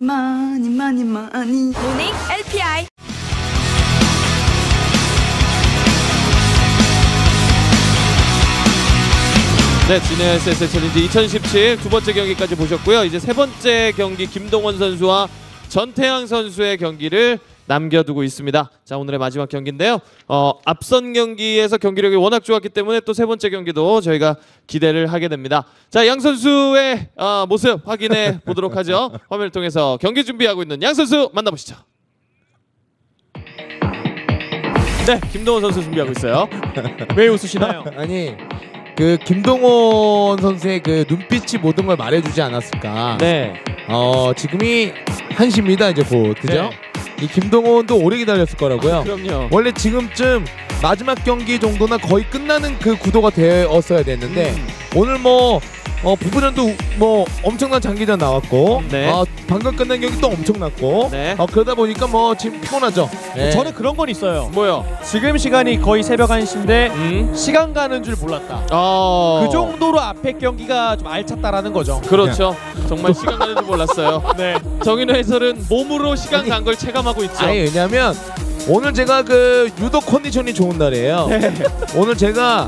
많이 모닝 LPI. 네, 진해 SSL 챌린지 2017 두 번째 경기까지 보셨고요. 이제 세 번째 경기 김동원 선수와 전태양 선수의 경기를 남겨두고 있습니다. 자, 오늘의 마지막 경기인데요. 앞선 경기에서 경기력이 워낙 좋았기 때문에 또 세 번째 경기도 저희가 기대를 하게 됩니다. 자, 양 선수의 모습 확인해 보도록 하죠. 화면을 통해서 경기 준비하고 있는 양 선수 만나보시죠. 네, 김동원 선수 준비하고 있어요. 왜 웃으시나요? 아니, 그 김동원 선수의 그 눈빛이 모든 걸 말해주지 않았을까. 네. 지금이 1시입니다 이제 곧, 그죠? 네. 이 김동원도 오래 기다렸을 거라고요. 그럼요. 원래 지금쯤 마지막 경기 정도나 거의 끝나는 그 구도가 되었어야 됐는데 오늘 부부전도 엄청난 장기전 나왔고, 네. 방금 끝난 경기 또 엄청났고, 네. 그러다 보니까 지금 피곤하죠. 네. 저는 그런 건 있어요. 뭐요? 지금 시간이 거의 새벽 1시인데 시간 가는 줄 몰랐다. 그 정도로 앞에 경기가 좀 알찼다라는 거죠. 그렇죠. 정말 시간 가는 줄 몰랐어요. 네. 정인호 해설은 몸으로 시간 간 걸 체감하고 있죠. 아니, 왜냐면 오늘 제가 유독 컨디션이 좋은 날이에요. 네. 오늘 제가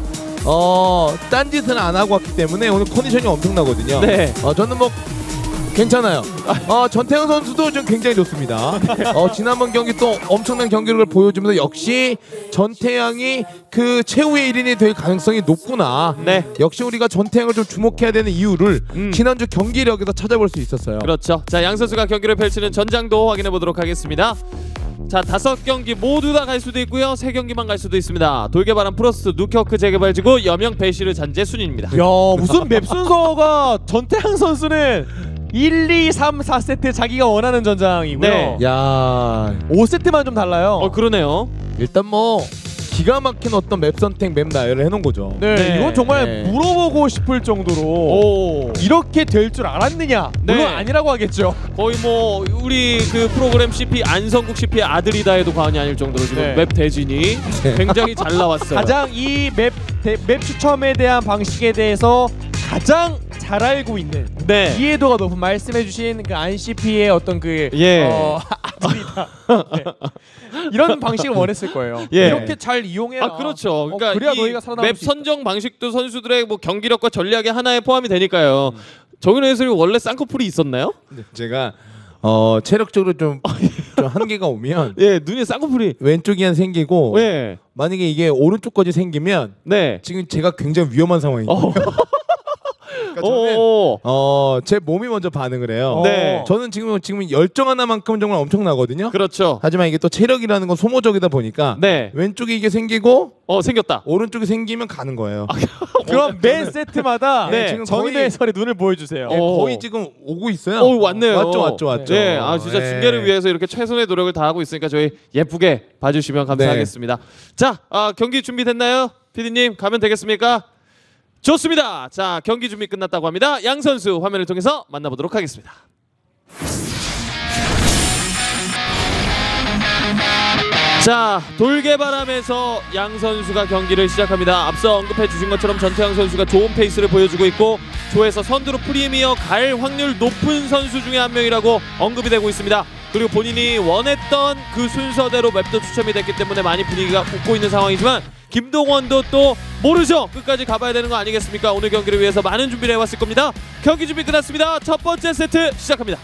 딴짓은 안 하고 왔기 때문에 오늘 컨디션이 엄청나거든요. 네. 저는 괜찮아요. 전태양 선수도 좀 굉장히 좋습니다. 지난번 경기 또 엄청난 경기력을 보여주면서 역시 전태양이 그 최후의 1인이 될 가능성이 높구나. 네. 역시 우리가 전태양을 좀 주목해야 되는 이유를 지난주 경기력에서 찾아볼 수 있었어요. 그렇죠. 자, 양 선수가 경기를 펼치는 전장도 확인해 보도록 하겠습니다. 자, 5경기 모두 다 갈 수도 있고요. 3경기만 갈 수도 있습니다. 돌개바람 플러스 누켜크 재개발지구 여명 배시르 잔재 순위입니다. 야, 무슨 맵 순서가 전태양 선수는 1, 2, 3, 4세트 자기가 원하는 전장이고요. 네. 야, 5세트만 좀 달라요. 그러네요. 일단 기가 막힌 어떤 맵 선택, 맵 나열을 해놓은 거죠. 네, 네. 이건 정말 네. 물어보고 싶을 정도로 이렇게 될 줄 알았느냐? 물론 네. 아니라고 하겠죠. 거의 우리 그 프로그램 CP 안성국 CP의 아들이다 해도 과언이 아닐 정도로 지금 네. 맵 대진이 굉장히 잘 나왔어요. 가장 이 맵 추첨에 대한 방식에 대해서 가장 잘 알고 있는, 네. 이해도가 높은 말씀해주신 그 안CP의 어떤 아들이다. 네. 이런 방식을 원했을 거예요. 예. 이렇게 잘 이용해라. 그렇죠. 그러니까 그래야 이 너희가 살아남을 맵 수 있다. 선정 방식도 선수들의 경기력과 전략의 하나에 포함이 되니까요. 정인호 해설이 원래 쌍꺼풀이 있었나요? 제가 체력적으로 좀 한계가 오면 예, 눈에 쌍꺼풀이. 왼쪽이 생기고, 예. 만약에 이게 오른쪽까지 생기면 네. 지금 제가 굉장히 위험한 상황이에요. 그러니까 제 몸이 먼저 반응을 해요. 네. 저는 지금 열정 하나만큼 정말 엄청나거든요. 그렇죠. 하지만 이게 또 체력이라는 건 소모적이다 보니까 네. 왼쪽에 이게 생기고 생겼다. 오른쪽에 생기면 가는 거예요. 그럼 매 세트마다 네. 지금 정인호 해설의 눈을 보여주세요. 거의 지금 오고 있어요. 왔네요. 왔죠. 네, 진짜 중계를 위해서 이렇게 최선의 노력을 다하고 있으니까 저희 예쁘게 봐주시면 감사하겠습니다. 자, 경기 준비됐나요? PD님 가면 되겠습니까? 좋습니다. 자, 경기 준비 끝났다고 합니다. 양 선수 화면을 통해서 만나보도록 하겠습니다. 자, 돌개바람에서 양 선수가 경기를 시작합니다. 앞서 언급해 주신 것처럼 전태양 선수가 좋은 페이스를 보여주고 있고 조에서 선두로 프리미어 갈 확률 높은 선수 중에 한 명이라고 언급이 되고 있습니다. 그리고 본인이 원했던 그 순서대로 맵도 추첨이 됐기 때문에 많이 분위기가 웃고 있는 상황이지만 김동원도 또 모르죠. 끝까지 가봐야 되는 거 아니겠습니까? 오늘 경기를 위해서 많은 준비를 해왔을 겁니다. 경기 준비 끝났습니다. 첫 번째 세트 시작합니다.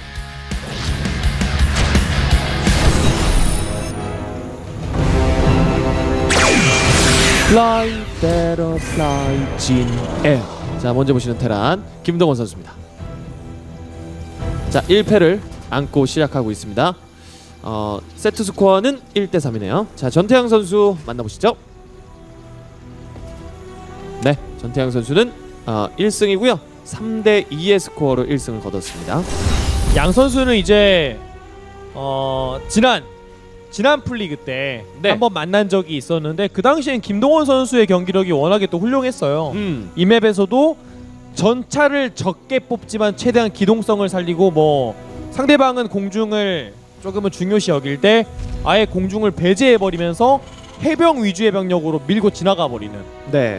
Fly, better fly, 진 air. 자, 먼저 보시는 테란 김동원 선수입니다. 자, 1패를 안고 시작하고 있습니다. 세트 스코어는 1대3이네요. 자, 전태양 선수 만나보시죠. 네, 전태양 선수는 1승이고요. 3대2의 스코어로 1승을 거뒀습니다. 양 선수는 이제 지난 풀리그 때 한번 만난 적이 있었는데 그 당시엔 김동원 선수의 경기력이 워낙에 또 훌륭했어요. 이 맵에서도 전차를 적게 뽑지만 최대한 기동성을 살리고 상대방은 공중을 조금은 중요시 여길 때 아예 공중을 배제해버리면서 해병 위주의 병력으로 밀고 지나가 버리는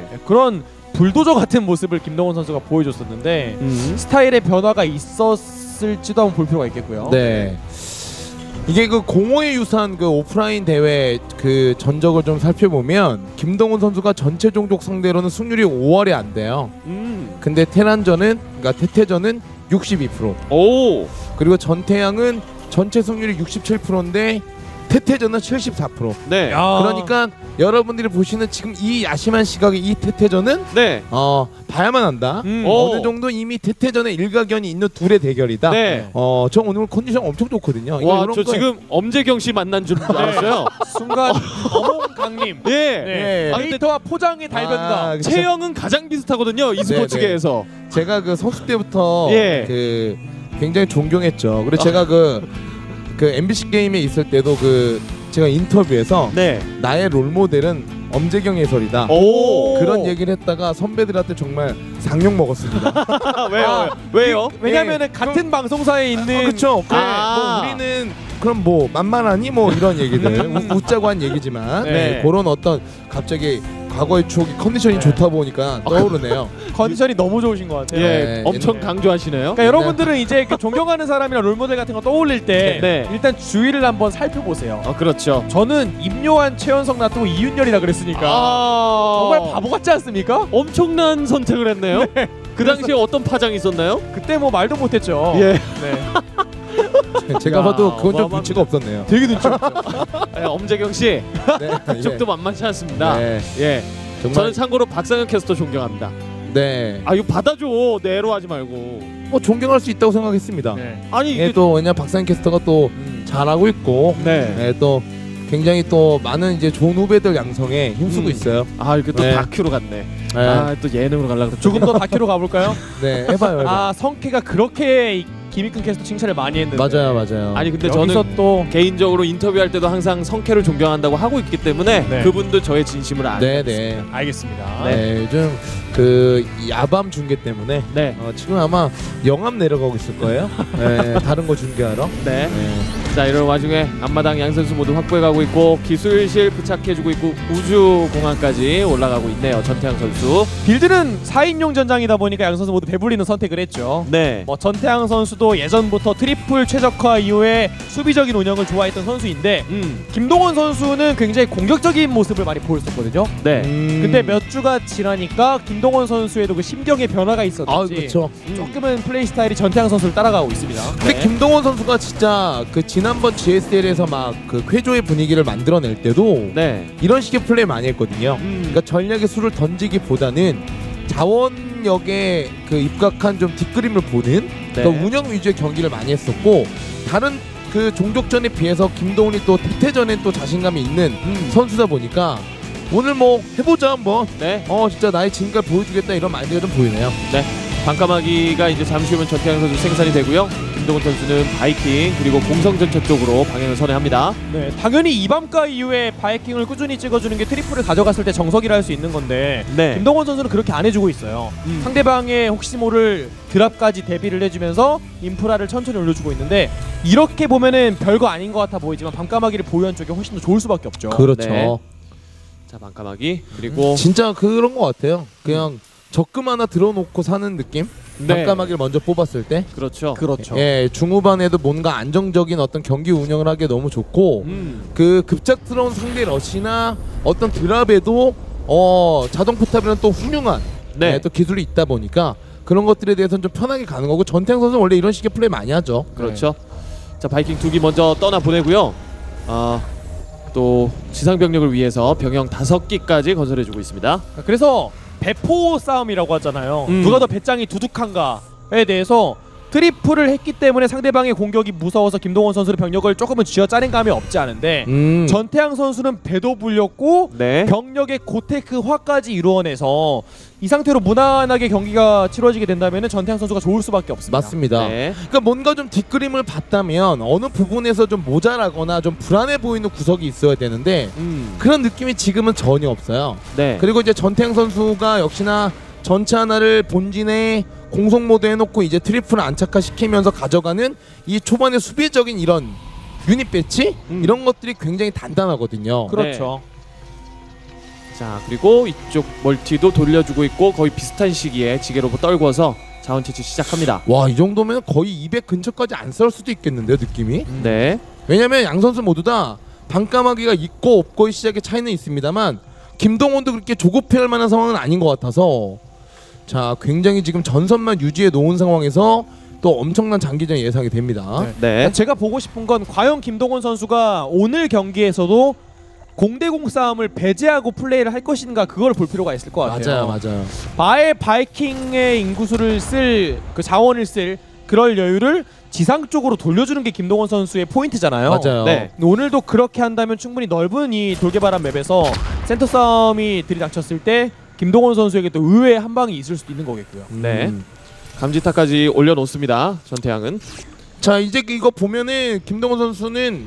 그런 불도저 같은 모습을 김동원 선수가 보여줬었는데 스타일의 변화가 있었 있을지도 한번 볼 필요가 있겠고요. 네. 이게 그 공허의 유산 그 오프라인 대회 그 전적을 좀 살펴보면 김동훈 선수가 전체 종족 상대로는 승률이 5할이 안 돼요. 근데 테란전은 그러니까 태태전은 62%. 오. 그리고 전태양은 전체 승률이 67%인데 태태전은 74%. 네. 야. 그러니까 여러분들이 보시는 지금 이 야심한 시각의 이 태태전은 네. 봐야만 한다. 오. 어느 정도 이미 태태전에 일가견이 있는 둘의 대결이다. 네. 저 오늘 컨디션 엄청 좋거든요. 와, 이런 저 거에- 지금 엄재경 씨 만난 줄 알았어요. 순간 어몽강님. 예. 네. 아, 근데 데이터와 포장의 달변가. 그쵸. 체형은 가장 비슷하거든요. e스포츠계에서. 제가 그 선수 때부터 예. 그 굉장히 존경했죠. 그리고 제가 그 MBC 게임에 있을 때도 그 제가 인터뷰에서 네. 나의 롤 모델은 엄재경 해설이다. 오. 그런 얘기를 했다가 선배들한테 정말 상욕 먹었습니다. 왜요? 왜요? 왜냐면은 같은 방송사에 있는 그렇죠. 아. 뭐 우리는 그럼 뭐 만만하니 뭐 이런 얘기들 웃자고 한 얘기지만 네. 그런 어떤 갑자기 과거의 추억이 컨디션이 좋다 보니까 떠오르네요. 컨디션이 너무 좋으신 것 같아요. 예. 네, 엄청 옛날- 강조하시네요. 그러니까 여러분들은 이제 그 존경하는 사람이나 롤모델 같은 거 떠올릴 때 네. 일단 주위를 한번 살펴보세요. 그렇죠. 저는 임요한, 최연석 놔두고 이윤열이라 그랬으니까 정말 바보 같지 않습니까? 엄청난 선택을 했네요. 그 당시에 어떤 파장이 있었나요? 그때 뭐 말도 못했죠. 예. 네. 제가 야, 봐도 그건 좀 어마어마합니다. 눈치가 없었네요. 되게 눈치 없죠. 엄재경 씨, 네. 그쪽도 만만치 않습니다. 네. 예. 정말 저는 참고로 박상현 캐스터 존경합니다. 네. 아, 이거 받아줘. 내로 하지 말고. 뭐 존경할 수 있다고 생각했습니다. 네. 아니 예, 이게 또 왜냐 박상현 캐스터가 또 잘하고 있고 네. 예, 또 굉장히 또 많은 이제 좋은 후배들 양성에 힘쓰고 있어요. 아, 이렇게 또 네. 다큐로 갔네. 예. 아, 또 예능으로 가려고 그랬더니. 조금 더 다큐로 가볼까요? 네, 해봐요. 아, 성캐가 그렇게 김익근 캐스터 칭찬을 많이 했는데 맞아요. 아니 근데 여기서 저는 또 개인적으로 인터뷰할 때도 항상 성캐를 존경한다고 하고 있기 때문에 네. 그분도 저의 진심을 알고 네. 알겠습니다. 네, 요즘 그 야밤 중계 때문에 네. 지금 아마 영암 내려가고 있을 거예요. 네, 다른 거 중계하러. 네. 네. 자, 이런 와중에 앞마당 양 선수 모두 확보해가고 있고 기술실 부착해주고 있고 우주공항까지 올라가고 있네요. 전태양 선수. 빌드는 4인용 전장이다 보니까 양 선수 모두 배불리는 선택을 했죠. 네. 뭐 전태양 선수도 예전부터 트리플 최적화 이후에 수비적인 운영을 좋아했던 선수인데 김동원 선수는 굉장히 공격적인 모습을 많이 보였었거든요. 네. 근데 몇 주가 지나니까 김동원 선수에도 그 심경의 변화가 있었는지 그렇죠. 조금은 플레이 스타일이 전태양 선수를 따라가고 있습니다. 근데 네. 김동원 선수가 진짜 그 지난번 GSL에서 막 그 쾌조의 분위기를 만들어낼 때도 네. 이런 식의 플레이 많이 했거든요. 그러니까 전략의 수를 던지기보다는 자원력에 그 입각한 좀 뒷그림을 보는 네. 그러니까 운영 위주의 경기를 많이 했었고 다른 그 종족전에 비해서 김동훈이 또 태태전에 또 자신감이 있는 선수다 보니까 오늘 뭐 해보자 한번 네. 진짜 나의 진가를 보여주겠다 이런 마인드가 좀 보이네요. 네. 반까마귀가 이제 잠시 후면 전태양 선수 생산이 되고요. 김동훈 선수는 바이킹 그리고 공성전차 쪽으로 방향을 선회합니다. 네, 당연히 이밤가 이후에 바이킹을 꾸준히 찍어주는 게 트리플을 가져갔을 때 정석이라 할 수 있는 건데 네. 김동원 선수는 그렇게 안 해주고 있어요. 상대방의 혹시 모를 드랍까지 대비를 해주면서 인프라를 천천히 올려주고 있는데 이렇게 보면은 별거 아닌 것 같아 보이지만 밤까마귀를 보유한 쪽이 훨씬 더 좋을 수밖에 없죠. 그렇죠. 네. 자, 반까마귀 그리고 진짜 그런 것 같아요. 그냥 적금 하나 들어놓고 사는 느낌? 네. 반까마귀를 먼저 뽑았을 때 그렇죠. 그렇죠. 예, 중후반에도 뭔가 안정적인 어떤 경기 운영을 하기에 너무 좋고 그 급작스러운 상대 러시나 어떤 드랍에도 자동 포탑이랑 또 훌륭한 네. 또 기술이 있다 보니까 그런 것들에 대해서는 좀 편하게 가는 거고 전태양 선수는 원래 이런 식의 플레이 많이 하죠. 그렇죠. 자, 바이킹 2기 먼저 떠나 보내고요. 또 지상 병력을 위해서 병영 5기까지 건설해주고 있습니다. 그래서 배포 싸움이라고 하잖아요. 누가 더 배짱이 두둑한가에 대해서 트리플을 했기 때문에 상대방의 공격이 무서워서 김동원 선수의 병력을 조금은 쥐어짜낸 감이 없지 않은데 전태양 선수는 배도 불렸고 네. 병력의 고테크화까지 이루어내서 이 상태로 무난하게 경기가 치러지게 된다면 전태양 선수가 좋을 수밖에 없습니다. 맞습니다. 네. 그러니까 뭔가 좀 뒷그림을 봤다면 어느 부분에서 좀 모자라거나 좀 불안해 보이는 구석이 있어야 되는데 그런 느낌이 지금은 전혀 없어요. 네. 그리고 이제 전태양 선수가 역시나 전체 하나를 본진에 공성 모드 해놓고 이제 트리플을 안착화시키면서 가져가는 이 초반의 수비적인 이런 유닛 배치 이런 것들이 굉장히 단단하거든요. 그렇죠. 자, 그리고 이쪽 멀티도 돌려주고 있고 거의 비슷한 시기에 지게로봇 떨궈서 자원 채취 시작합니다. 와, 이 정도면 거의 200 근처까지 안 썰 수도 있겠는데요, 느낌이? 네. 왜냐면 양 선수 모두 다 반까마귀가 있고 없고의 시작에 차이는 있습니다만 김동원도 그렇게 조급해할 만한 상황은 아닌 것 같아서 자, 굉장히 지금 전선만 유지해 놓은 상황에서 또 엄청난 장기전 예상이 됩니다. 네. 제가 보고 싶은 건 과연 김동원 선수가 오늘 경기에서도 공대공 싸움을 배제하고 플레이를 할 것인가, 그걸 볼 필요가 있을 것 같아요. 맞아요. 바의 바이킹의 인구수를 쓸, 그 자원을 쓸 그럴 여유를 지상 쪽으로 돌려주는 게 김동원 선수의 포인트잖아요. 맞아요. 네. 오늘도 그렇게 한다면 충분히 넓은 이 돌개바람 맵에서 센터 싸움이 들이닥쳤을 때 김동원 선수에게 또 의외의 한 방이 있을 수도 있는 거겠고요. 네. 감지타까지 올려놓습니다. 전태양은. 자, 이제 이거 보면은 김동원 선수는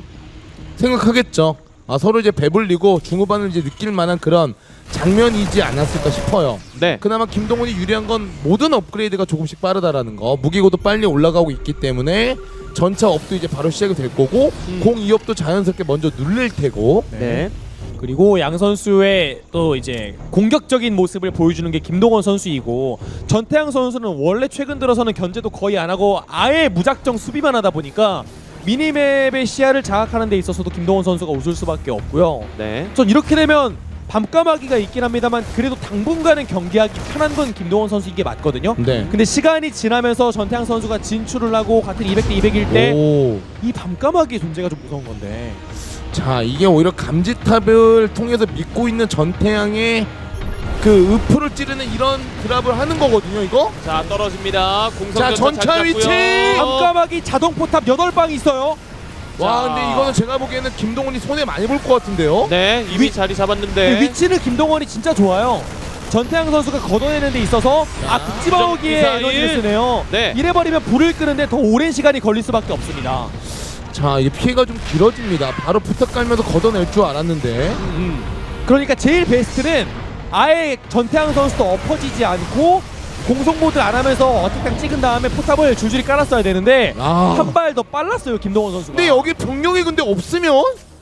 생각하겠죠. 아, 서로 이제 배불리고 중후반을 이제 느낄 만한 그런 장면이지 않았을까 싶어요. 네. 그나마 김동원이 유리한 건 모든 업그레이드가 조금씩 빠르다라는 거. 무기고도 빨리 올라가고 있기 때문에 전차 업도 이제 바로 시작이 될 거고 공 2업도 자연스럽게 먼저 누를 테고. 네. 그리고 양 선수의 또 이제 공격적인 모습을 보여주는 게 김동원 선수이고, 전태양 선수는 원래 최근 들어서는 견제도 거의 안 하고 아예 무작정 수비만 하다 보니까 미니맵의 시야를 장악하는 데 있어서도 김동원 선수가 웃을 수밖에 없고요. 네. 전 이렇게 되면 밤까마귀가 있긴 합니다만 그래도 당분간은 경기하기 편한 건 김동원 선수 이게 맞거든요. 네. 근데 시간이 지나면서 전태양 선수가 진출을 하고 같은 200대 200일 때 이 밤까마귀의 존재가 좀 무서운 건데. 자, 이게 오히려 감지탑을 통해서 믿고 있는 전태양의 그 으프를 찌르는 이런 드랍을 하는 거거든요, 이거. 자, 떨어집니다. 자, 전차 위치! 밤까마귀 자동 포탑 8방 있어요. 와, 자. 근데 이거는 제가 보기에는 김동원이 손해 많이 볼 것 같은데요. 네, 이미 자리 잡았는데. 위치는 김동원이 진짜 좋아요. 전태양 선수가 걷어내는 데 있어서 북지바오기의 미사일. 에너지를 쓰네요. 네. 이래버리면 불을 끄는데 더 오랜 시간이 걸릴 수밖에 없습니다. 자, 이게 피해가 좀 길어집니다. 바로 부탁 깔면서 걷어낼 줄 알았는데. 그러니까 제일 베스트는 아예 전태양 선수도 엎어지지 않고 공속 모드 안 하면서 어택당 찍은 다음에 포탑을 줄줄이 깔았어야 되는데 한 발 더 빨랐어요, 김동원 선수가. 근데 여기 병력이 근데 없으면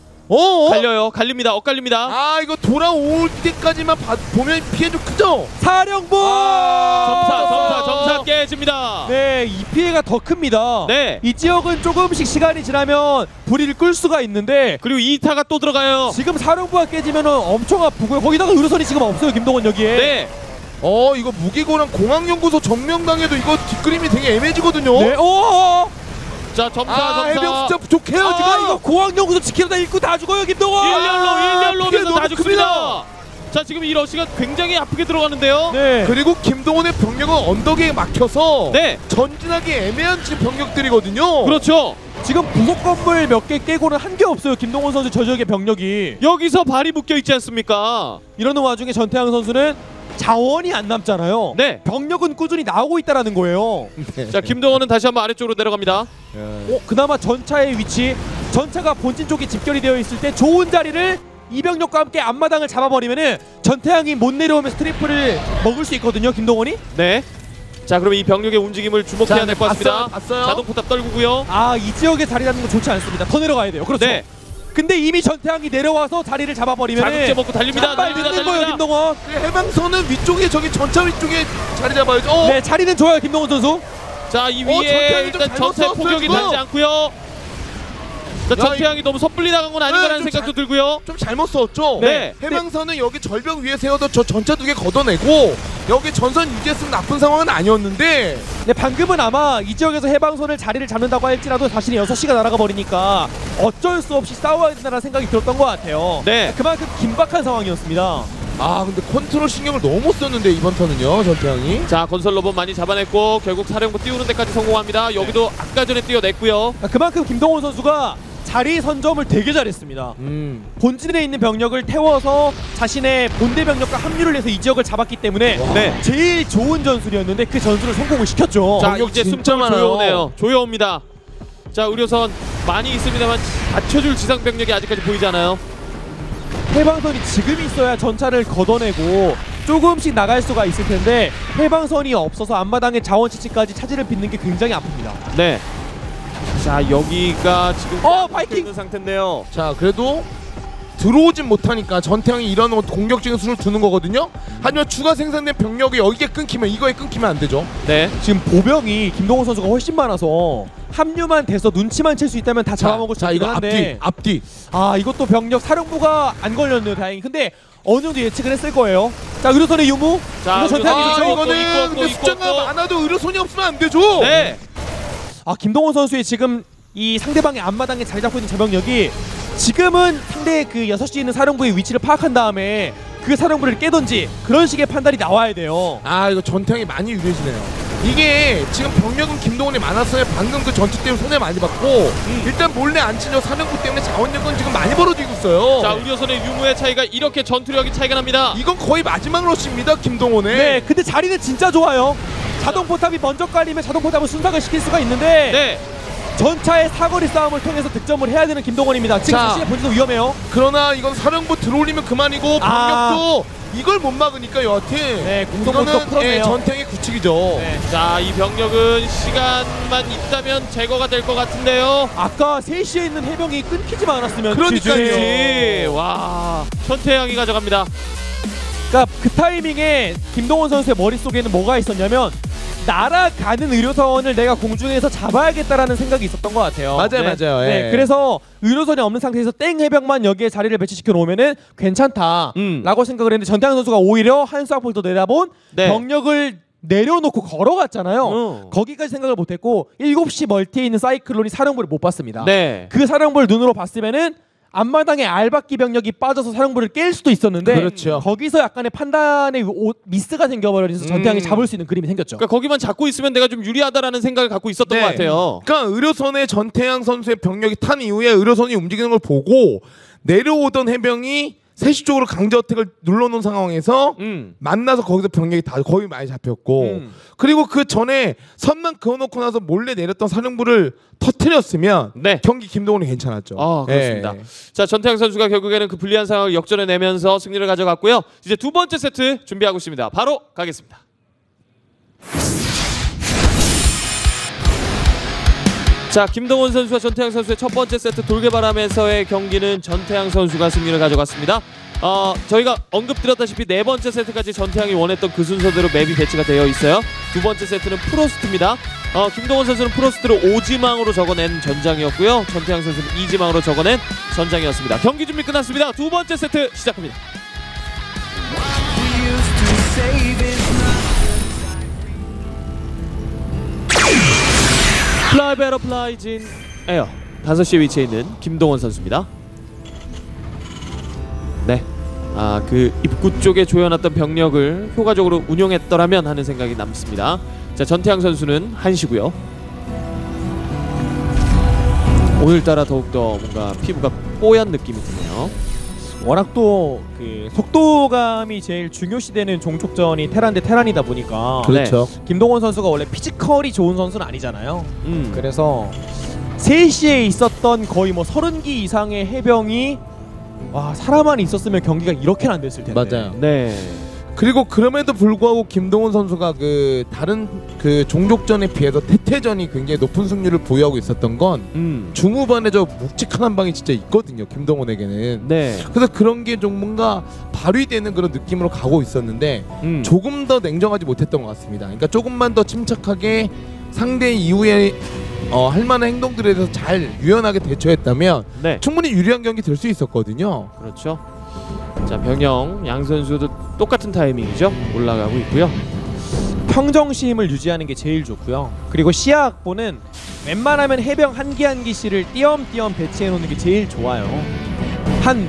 갈려요. 갈립니다. 엇갈립니다. 아, 이거 돌아올 때까지만 보면 피해 좀 크죠? 사령부! 점사 깨집니다. 네, 이 피해가 더 큽니다. 네. 이 지역은 조금씩 시간이 지나면 불이를 끌 수가 있는데 그리고 2타가 또 들어가요. 지금 사령부가 깨지면 엄청 아프고요. 거기다가 의료선이 지금 없어요, 김동원 여기에. 네. 이거 무기고랑 공항연구소 점령당해도 이거 뒷그림이 되게 애매지거든요. 네, 자, 점사. 해병 숫자 부족해요, 지금. 이거 공항연구소 지키려다 일꾼 다 죽어요, 김동원. 일렬로 피해 오면서 너무 다 죽습니다. 자, 지금 이 러시가 굉장히 아프게 들어가는데요. 네. 그리고 김동원의 병력은 언덕에 막혀서 네. 전진하기 애매한 지금 병력들이거든요. 그렇죠. 지금 부속 건물 몇 개 깨고는 한 게 없어요, 김동원 선수 저 지역의 병력이. 여기서 발이 묶여 있지 않습니까? 이러는 와중에 전태양 선수는 자원이 안 남잖아요. 네. 병력은 꾸준히 나오고 있다라는 거예요. 자, 김동원은 다시 한번 아래쪽으로 내려갑니다. 그나마 전차의 위치, 전차가 본진 쪽에 집결이 되어 있을 때 좋은 자리를 이병력과 함께 앞마당을 잡아버리면은 전태양이 못 내려오면서 트리플을 먹을 수 있거든요, 김동원이. 네. 자, 그럼 이 병력의 움직임을 주목해야 될 것 같습니다. 봤어요. 자동 포탑 떨구고요. 이 지역에 자리 잡는 건 좋지 않습니다. 더 내려가야 돼요. 그렇죠. 네. 근데 이미 전태양이 내려와서 자리를 잡아버리면 자극제 먹고 달립니다. 한발 늦는 거예요, 김동원. 해방선은 위쪽에 저기 전차 위쪽에 자리 잡아야죠. 네, 자리는 좋아요, 김동원 선수. 자, 이 전태양이 위에 좀 일단 잘못 전체 쐈어요, 포격이 지금. 닿지 않고요. 자, 전태양이 너무 섣불리 나간 건 아닌가라는 좀 생각도 들고요. 좀 잘못 썼죠. 네. 해방선은 여기 절벽 위에 세워도 저 전차 2개 걷어내고 여기 전선 유지했으면 나쁜 상황은 아니었는데. 네, 방금은 아마 이 지역에서 해방선을 자리를 잡는다고 할지라도 자신이 6시가 날아가 버리니까 어쩔 수 없이 싸워야 된다는 생각이 들었던 것 같아요. 네. 그만큼 긴박한 상황이었습니다. 근데 컨트롤 신경을 너무 썼는데 이번 턴은요, 전태양이. 자, 건설 로봇 많이 잡아냈고 결국 사령부 띄우는 데까지 성공합니다. 여기도 아까 전에 띄워냈고요. 그만큼 김동원 선수가 자리 선점을 되게 잘했습니다. 본진에 있는 병력을 태워서 자신의 본대 병력과 합류를 해서 이 지역을 잡았기 때문에 네. 제일 좋은 전술이었는데 그 전술을 성공을 시켰죠. 자, 병력 이제 진짜 숨점을 많아요. 조여오네요. 조여옵니다. 자, 의료선 많이 있습니다만 받쳐줄 지상 병력이 아직까지 보이지 않아요. 해방선이 지금 있어야 전차를 걷어내고 조금씩 나갈 수가 있을 텐데 해방선이 없어서 앞마당의 자원 채취까지 차질을 빚는 게 굉장히 아픕니다. 네. 자, 여기가 지금 바이킹! 있는 상태인데요. 자, 그래도 들어오진 못하니까 전태양이 이런 공격적인 수를 두는 거거든요. 하지만 추가 생산된 병력이 여기에 끊기면 이거에 끊기면 안 되죠. 네. 지금 보병이 김동원 선수가 훨씬 많아서 합류만 돼서 눈치만 챌 수 있다면 다 잡아먹을 수 있긴 한데 앞뒤 아 이것도 병력 사령부가 안 걸렸네요. 다행히. 근데 어느 정도 예측을 했을 거예요. 자 의료선의 유무. 자 전태양이 이거는 근데 숫자가 많아도 의료선이 없으면 안 되죠. 네. 아 김동원 선수의 지금 이 상대방의 앞마당에 자리 잡고 있는 저병력이 지금은 상대의 그 6시에 있는 사령부의 위치를 파악한 다음에 그 사령부를 깨던지 그런 식의 판단이 나와야 돼요. 아 이거 전태양이 많이 유리해지네요. 이게 지금 병력은 김동원이 많았어요. 방금 그 전투 때문에 손해 많이 받고 일단 몰래 안 치려 사령부 때문에 자원력은 지금 많이 벌어지고 있어요. 자 의료선의 유무의 차이가 이렇게 전투력이 차이가 납니다. 이건 거의 마지막 러시입니다 김동원의. 네 근데 자리는 진짜 좋아요. 자동포탑이 먼저 깔리면 자동포탑을 순삭을 시킬 수가 있는데 네. 전차의 사거리 싸움을 통해서 득점을 해야 되는 김동원입니다. 지금 자, 자신의 본진도 위험해요. 그러나 이건 사령부 들어올리면 그만이고 병력도 이걸 못 막으니까 여하튼 네 공성부터 풀었네요. 전태양의 구칙이죠. 네. 자 이 병력은 시간만 있다면 제거가 될 것 같은데요. 아까 3시에 있는 해병이 끊기지만 않았으면 그러니까요. 와 전태양이 가져갑니다. 그러니까 그 타이밍에 김동원 선수의 머릿속에는 뭐가 있었냐면 날아가는 의료선을 내가 공중에서 잡아야겠다라는 생각이 있었던 것 같아요. 맞아요, 맞아요. 네, 예. 그래서 의료선이 없는 상태에서 땡 해병만 여기에 자리를 배치시켜 놓으면은 괜찮다라고 생각을 했는데 전태양 선수가 오히려 한 수 앞을 더 내다본 네. 병력을 내려놓고 걸어갔잖아요. 거기까지 생각을 못했고 7시 멀티에 있는 사이클론이 사령부를 못 봤습니다. 네. 그 사령부를 눈으로 봤으면은 앞마당에 알박기 병력이 빠져서 사령부를 깰 수도 있었는데 그렇죠. 거기서 약간의 판단에 미스가 생겨버려서 전태양이 잡을 수 있는 그림이 생겼죠. 그러니까 거기만 잡고 있으면 내가 좀 유리하다라는 생각을 갖고 있었던 네. 것 같아요. 그러니까 의료선에 전태양 선수의 병력이 탄 이후에 의료선이 움직이는 걸 보고 내려오던 해병이 3시 쪽으로 강제 어택을 눌러놓은 상황에서 만나서 거기서 병력이 다 거의 많이 잡혔고 그리고 그 전에 선만 그어놓고 나서 몰래 내렸던 사령부를 터뜨렸으면 네. 경기 김동원이 괜찮았죠. 그렇습니다. 예. 자 전태양 선수가 결국에는 그 불리한 상황을 역전해내면서 승리를 가져갔고요. 이제 두 번째 세트 준비하고 있습니다. 바로 가겠습니다. 자 김동원 선수와 전태양 선수의 첫 번째 세트 돌개바람에서의 경기는 전태양 선수가 승리를 가져갔습니다. 저희가 언급드렸다시피 네 번째 세트까지 전태양이 원했던 그 순서대로 맵이 배치가 되어 있어요. 두 번째 세트는 프로스트입니다. 김동원 선수는 프로스트를 5지망으로 적어낸 전장이었고요. 전태양 선수는 2지망으로 적어낸 전장이었습니다. 경기 준비 끝났습니다. 두 번째 세트 시작합니다. 플라이 베러 플라이진 에어 5시에 위치해 있는 김동원 선수입니다. 네, 그 입구 쪽에 조여놨던 병력을 효과적으로 운용했더라면 하는 생각이 남습니다. 자 전태양 선수는 1시고요. 오늘따라 더욱더 뭔가 피부가 뽀얀 느낌이 드네요. 워낙 또 그 속도감이 제일 중요시되는 종족전이 테란 대 테란이다 보니까 그렇죠. 김동원 선수가 원래 피지컬이 좋은 선수는 아니잖아요. 그래서 그래서 3시에 있었던 거의 뭐 30기 이상의 해병이 와 사람만 있었으면 경기가 이렇게는 안 됐을 텐데. 맞아요. 네. 그리고 그럼에도 불구하고 김동원 선수가 그 다른 그 종족전에 비해서 태태전이 굉장히 높은 승률을 보유하고 있었던 건 중후반에 저 묵직한 한 방이 진짜 있거든요. 김동원에게는. 네. 그래서 그런 게 좀 뭔가 발휘되는 그런 느낌으로 가고 있었는데 조금 더 냉정하지 못했던 것 같습니다. 그러니까 조금만 더 침착하게 상대 이후에 할 만한 행동들에 대해서 잘 유연하게 대처했다면 네. 충분히 유리한 경기 될 수 있었거든요. 그렇죠. 자 병영 양 선수도 똑같은 타이밍이죠. 올라가고 있고요. 평정심을 유지하는 게 제일 좋고요. 그리고 시야 확보는 웬만하면 해병 한 기 한 기씩을 띄엄띄엄 배치해 놓는 게 제일 좋아요. 한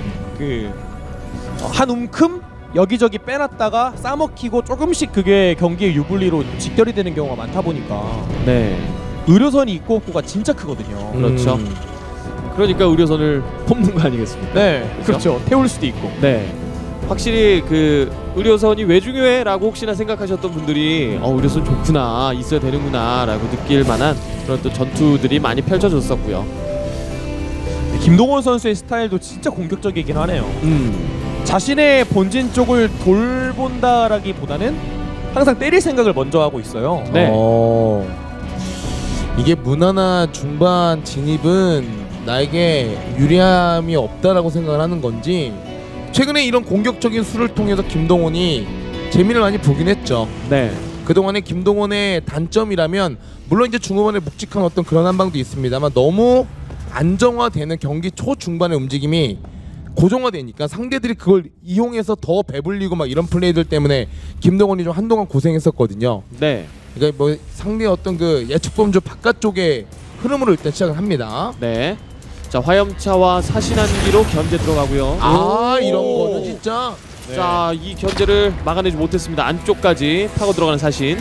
움큼 여기저기 빼놨다가 싸먹히고 조금씩 그게 경기의 유불리로 직결이 되는 경우가 많다 보니까 네. 의료선이 있고 없고가 진짜 크거든요. 그렇죠. 그러니까 의료선을 뽑는 거 아니겠습니까? 네, 그렇죠. 태울 수도 있고. 네. 확실히 그 의료선이 왜 중요해라고 혹시나 생각하셨던 분들이 의료선 좋구나, 있어야 되는구나라고 느낄 만한 그런 또 전투들이 많이 펼쳐졌었고요. 김동원 선수의 스타일도 진짜 공격적이긴 하네요. 자신의 본진 쪽을 돌본다라기보다는 항상 때릴 생각을 먼저 하고 있어요. 네. 이게 무난한 중반 진입은 나에게 유리함이 없다라고 생각을 하는 건지 최근에 이런 공격적인 수를 통해서 김동원이 재미를 많이 보긴 했죠. 네. 그동안에 김동원의 단점이라면 물론 이제 중후반에 묵직한 어떤 그런 한방도 있습니다만 너무 안정화되는 경기 초중반의 움직임이 고정화되니까 상대들이 그걸 이용해서 더 배불리고 막 이런 플레이들 때문에 김동원이 좀 한동안 고생했었거든요. 네. 그러니까 뭐 상대의 어떤 그 예측범주 바깥쪽의 흐름으로 일단 시작을 합니다. 네. 자, 화염차와 사신한기로 견제 들어가고요. 이런 거는 진짜 자, 이 견제를 막아내지 못했습니다. 안쪽까지 파고 들어가는 사신.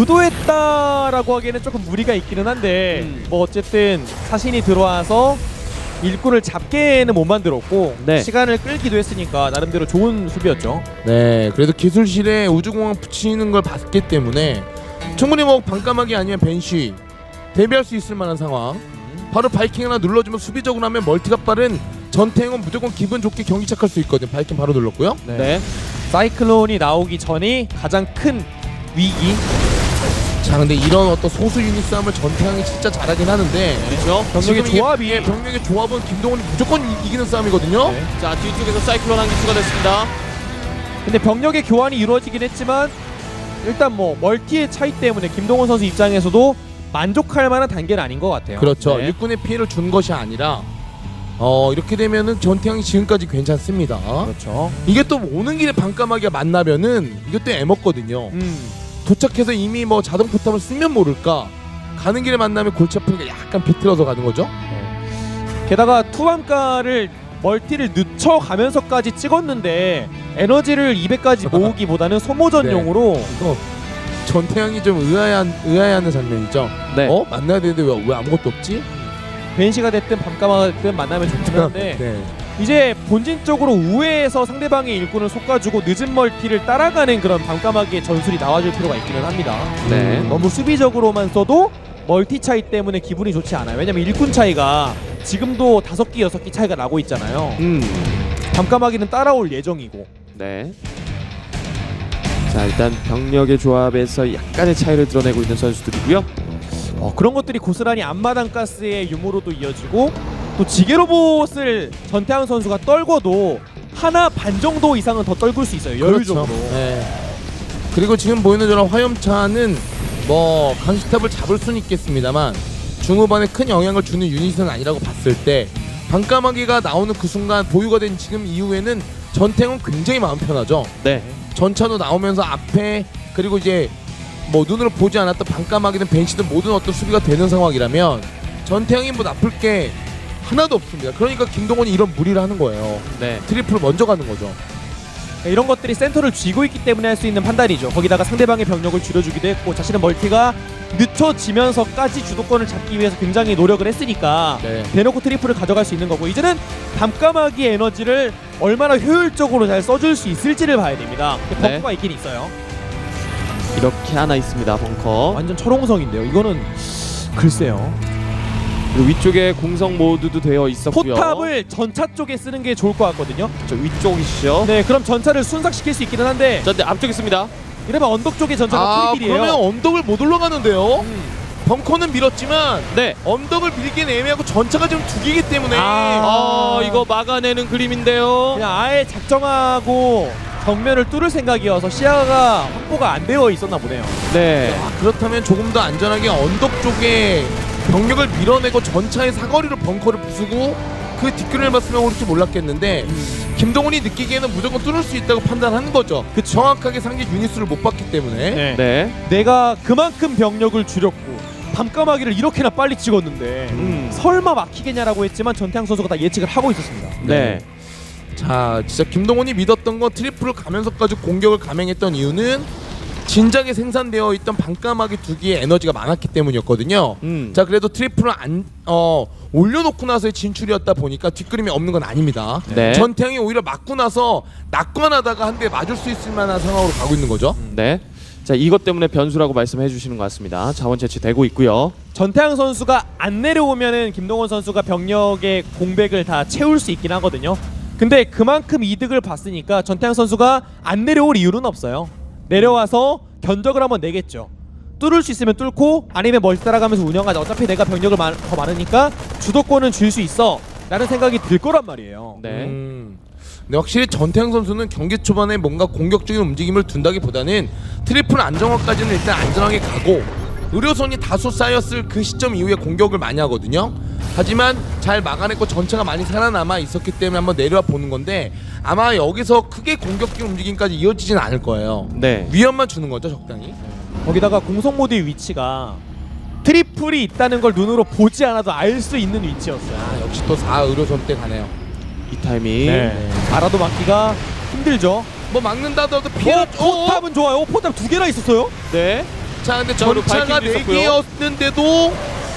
의도했다라고 하기에는 조금 무리가 있기는 한데 뭐 어쨌든 사신이 들어와서 일꾼을 잡게는 못 만들었고 네. 시간을 끌기도 했으니까 나름대로 좋은 수비였죠. 네, 그래도 기술실에 우주공항 붙이는 걸 봤기 때문에 충분히 뭐 반까마귀 아니면 벤시 대비할 수 있을 만한 상황. 바로 바이킹 하나 눌러주면 수비적으로 하면 멀티가 빠른 전태형은 무조건 기분 좋게 경기 시작할 수 있거든. 바이킹 바로 눌렀고요. 네. 사이클론이 나오기 전이 가장 큰 위기. 자, 근데 이런 어떤 소수 유닛 싸움을 전태형이 진짜 잘하긴 하는데 그렇죠. 병력의 조합이 병력의 조합은 김동원이 무조건 이기는 싸움이거든요. 네. 자, 뒤쪽에서 사이클론 한 기 추가됐습니다. 근데 병력의 교환이 이루어지긴 했지만 일단 뭐 멀티의 차이 때문에 김동원 선수 입장에서도 만족할 만한 단계는 아닌 것 같아요. 그렇죠. 네. 일꾼의 피해를 준 것이 아니라 이렇게 되면은 전태형이 지금까지 괜찮습니다. 그렇죠. 이게 또 오는 길에 반까마귀가 만나면은 이것도 애먹거든요. 도착해서 이미 뭐 자동 포탑을 쓰면 모를까 가는 길에 만나면 골치 아프니까 약간 비틀어서 가는 거죠. 게다가 투밤가를 멀티를 늦춰가면서까지 찍었는데 에너지를 200까지 모으기보다는 소모전용으로 이거 전태형이 좀 의아해하는 장면이죠. 네. 만나야 되는데 왜 아무것도 없지? 벤시가 됐든 밤까마가 됐든 만나면 좋긴 한데 네. 이제 본진적으로 우회해서 상대방의 일꾼을 솎아주고 늦은 멀티를 따라가는 그런 밤까마귀의 전술이 나와줄 필요가 있기는 합니다. 네. 너무 수비적으로만 써도 멀티 차이 때문에 기분이 좋지 않아요. 왜냐면 일꾼 차이가 지금도 5기, 6기 차이가 나고 있잖아요. 밤까마귀는 따라올 예정이고. 네. 자, 일단 병력의 조합에서 약간의 차이를 드러내고 있는 선수들이고요. 그런 것들이 고스란히 앞마당 가스의 유무로도 이어지고 또 지게로봇을 전태양 선수가 떨궈도 하나 반 정도 이상은 더 떨굴 수 있어요. 여유적으로. 그렇죠. 네. 그리고 지금 보이는 저런 화염차는 뭐 강시탑을 잡을 수는 있겠습니다만 중후반에 큰 영향을 주는 유닛은 아니라고 봤을 때 반까마귀가 나오는 그 순간 보유가 된 지금 이후에는 전태형은 굉장히 마음 편하죠. 네. 전차도 나오면서 앞에 그리고 이제 뭐 눈으로 보지 않았던 반까마귀든 벤시든 모든 어떤 수비가 되는 상황이라면 전태형이 뭐 나쁠 게 하나도 없습니다. 그러니까 김동원이 이런 무리를 하는 거예요. 네. 트리플을 먼저 가는 거죠. 이런 것들이 센터를 쥐고 있기 때문에 할 수 있는 판단이죠. 거기다가 상대방의 병력을 줄여주기도 했고 자신의 멀티가 늦춰지면서까지 주도권을 잡기 위해서 굉장히 노력을 했으니까 네. 대놓고 트리플을 가져갈 수 있는 거고 이제는 밤까마귀 에너지를 얼마나 효율적으로 잘 써줄 수 있을지를 봐야 됩니다. 네. 벙커가 있긴 있어요. 이렇게 하나 있습니다. 벙커. 완전 철옹성인데요. 이거는 글쎄요. 그리고 위쪽에 공성 모드도 되어 있었고요. 포탑을 전차 쪽에 쓰는 게 좋을 것 같거든요. 저 위쪽이시죠? 네, 그럼 전차를 순삭시킬 수 있기는 한데 자, 근데 앞쪽에 있습니다. 이러면 언덕 쪽에 전차가 프리딜이에요. 그러면 언덕을 못 올라가는데요. 벙커는 밀었지만 네. 언덕을 밀기엔 애매하고 전차가 지금 2개이기 때문에 이거 막아내는 그림인데요. 그냥 아예 작정하고 정면을 뚫을 생각이어서 시야가 확보가 안 되어 있었나 보네요. 네. 그렇다면 조금 더 안전하게 언덕 쪽에 병력을 밀어내고 전차의 사거리로 벙커를 부수고 그 뒷길을 봤으면 오를지 몰랐겠는데 김동훈이 느끼기에는 무조건 뚫을 수 있다고 판단하는 거죠. 정확하게 상대 유닛수를 못 봤기 때문에. 네. 네. 내가 그만큼 병력을 줄였고 밤까마귀를 이렇게나 빨리 찍었는데 설마 막히겠냐라고 했지만 전태양 선수가 다 예측을 하고 있었습니다. 네. 자, 진짜 김동훈이 믿었던 건 트리플을 가면서까지 공격을 감행했던 이유는 진작에 생산되어 있던 반까마귀 2기의 에너지가 많았기 때문이었거든요. 자, 그래도 트리플을 올려놓고 나서의 진출이었다 보니까 뒷그림이 없는 건 아닙니다. 네. 전태양이 오히려 맞고 나서 낙관하다가 한 대 맞을 수 있을 만한 상황으로 가고 있는 거죠. 네. 자, 이것 때문에 변수라고 말씀해 주시는 것 같습니다. 자원 채취되고 있고요. 전태양 선수가 안 내려오면은 김동원 선수가 병력의 공백을 다 채울 수 있긴 하거든요. 근데 그만큼 이득을 봤으니까 전태양 선수가 안 내려올 이유는 없어요. 내려와서 견적을 한번 내겠죠. 뚫을 수 있으면 뚫고 아니면 멀티 따라가면서 운영하자. 어차피 내가 병력을 더 많으니까 주도권은 줄 수 있어 라는 생각이 들 거란 말이에요. 네. 근데 확실히 전태양 선수는 경기 초반에 뭔가 공격적인 움직임을 둔다기보다는 트리플 안정화까지는 일단 안전하게 가고 의료선이 다소 쌓였을 그 시점 이후에 공격을 많이 하거든요. 하지만 잘 막아냈고 전체가 많이 살아남아 있었기 때문에 한번 내려와 보는 건데 아마 여기서 크게 공격적인 움직임까지 이어지진 않을 거예요. 네. 위험만 주는 거죠, 적당히. 거기다가 공성 모드의 위치가 트리플이 있다는 걸 눈으로 보지 않아도 알 수 있는 위치였어요. 아, 역시 또 4 의료선 때 가네요. 이 타이밍. 알아도 막기가 힘들죠. 뭐 막는다 하더라도 피해. 포탑은 좋아요. 포탑 2개나 있었어요. 네. 자, 근데 자, 그리고 전차가 바이킹도 4개였는데도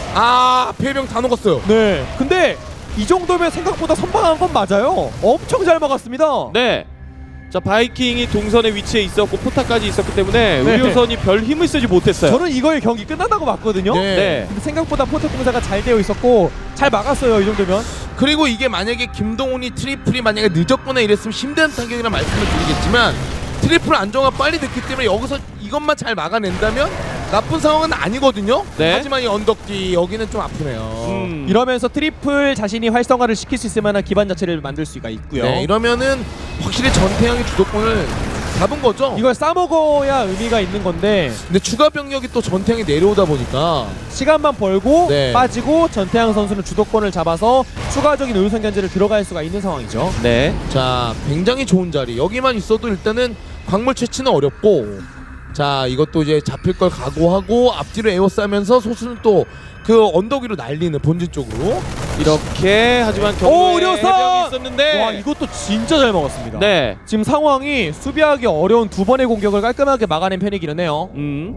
배병 다 녹았어요. 네. 근데 이 정도면 생각보다 선방한 건 맞아요. 엄청 잘 막았습니다. 네. 자, 바이킹이 동선의 위치에 있었고 포탑까지 있었기 때문에 의료선이 별 힘을 쓰지 못했어요. 저는 이거의 경기 끝난다고 봤거든요. 네. 근데 생각보다 포탑 공사가 잘 되어 있었고 잘 막았어요. 이 정도면. 그리고 이게 만약에 김동훈이 트리플이 만약에 늦었거나 이랬으면 힘든 타격이라 말씀을 드리겠지만 트리플 안정화 빨리 됐기 때문에 여기서 이것만 잘 막아낸다면 나쁜 상황은 아니거든요. 네. 하지만 이 언덕뒤 여기는 좀 아프네요. 이러면서 트리플 자신이 활성화를 시킬 수 있을 만한 기반 자체를 만들 수가 있고요. 네, 이러면은 확실히 전태양이 주도권을 잡은 거죠. 이걸 싸먹어야 의미가 있는 건데 근데 추가 병력이 또 전태양이 내려오다 보니까 시간만 벌고 네. 빠지고 전태양 선수는 주도권을 잡아서 추가적인 의료선 견제를 들어갈 수가 있는 상황이죠. 네. 자, 굉장히 좋은 자리. 여기만 있어도 일단은 광물 채취는 어렵고 자, 이것도 이제 잡힐 걸 각오하고 앞뒤로 에워싸면서 소수는 또 그 언덕 위로 날리는 본진 쪽으로. 이렇게 하지만 오, 경로에 의료선! 해병이 있었는데 와, 이것도 진짜 잘 먹었습니다. 네. 지금 상황이 수비하기 어려운 두 번의 공격을 깔끔하게 막아낸 편이기는 해요.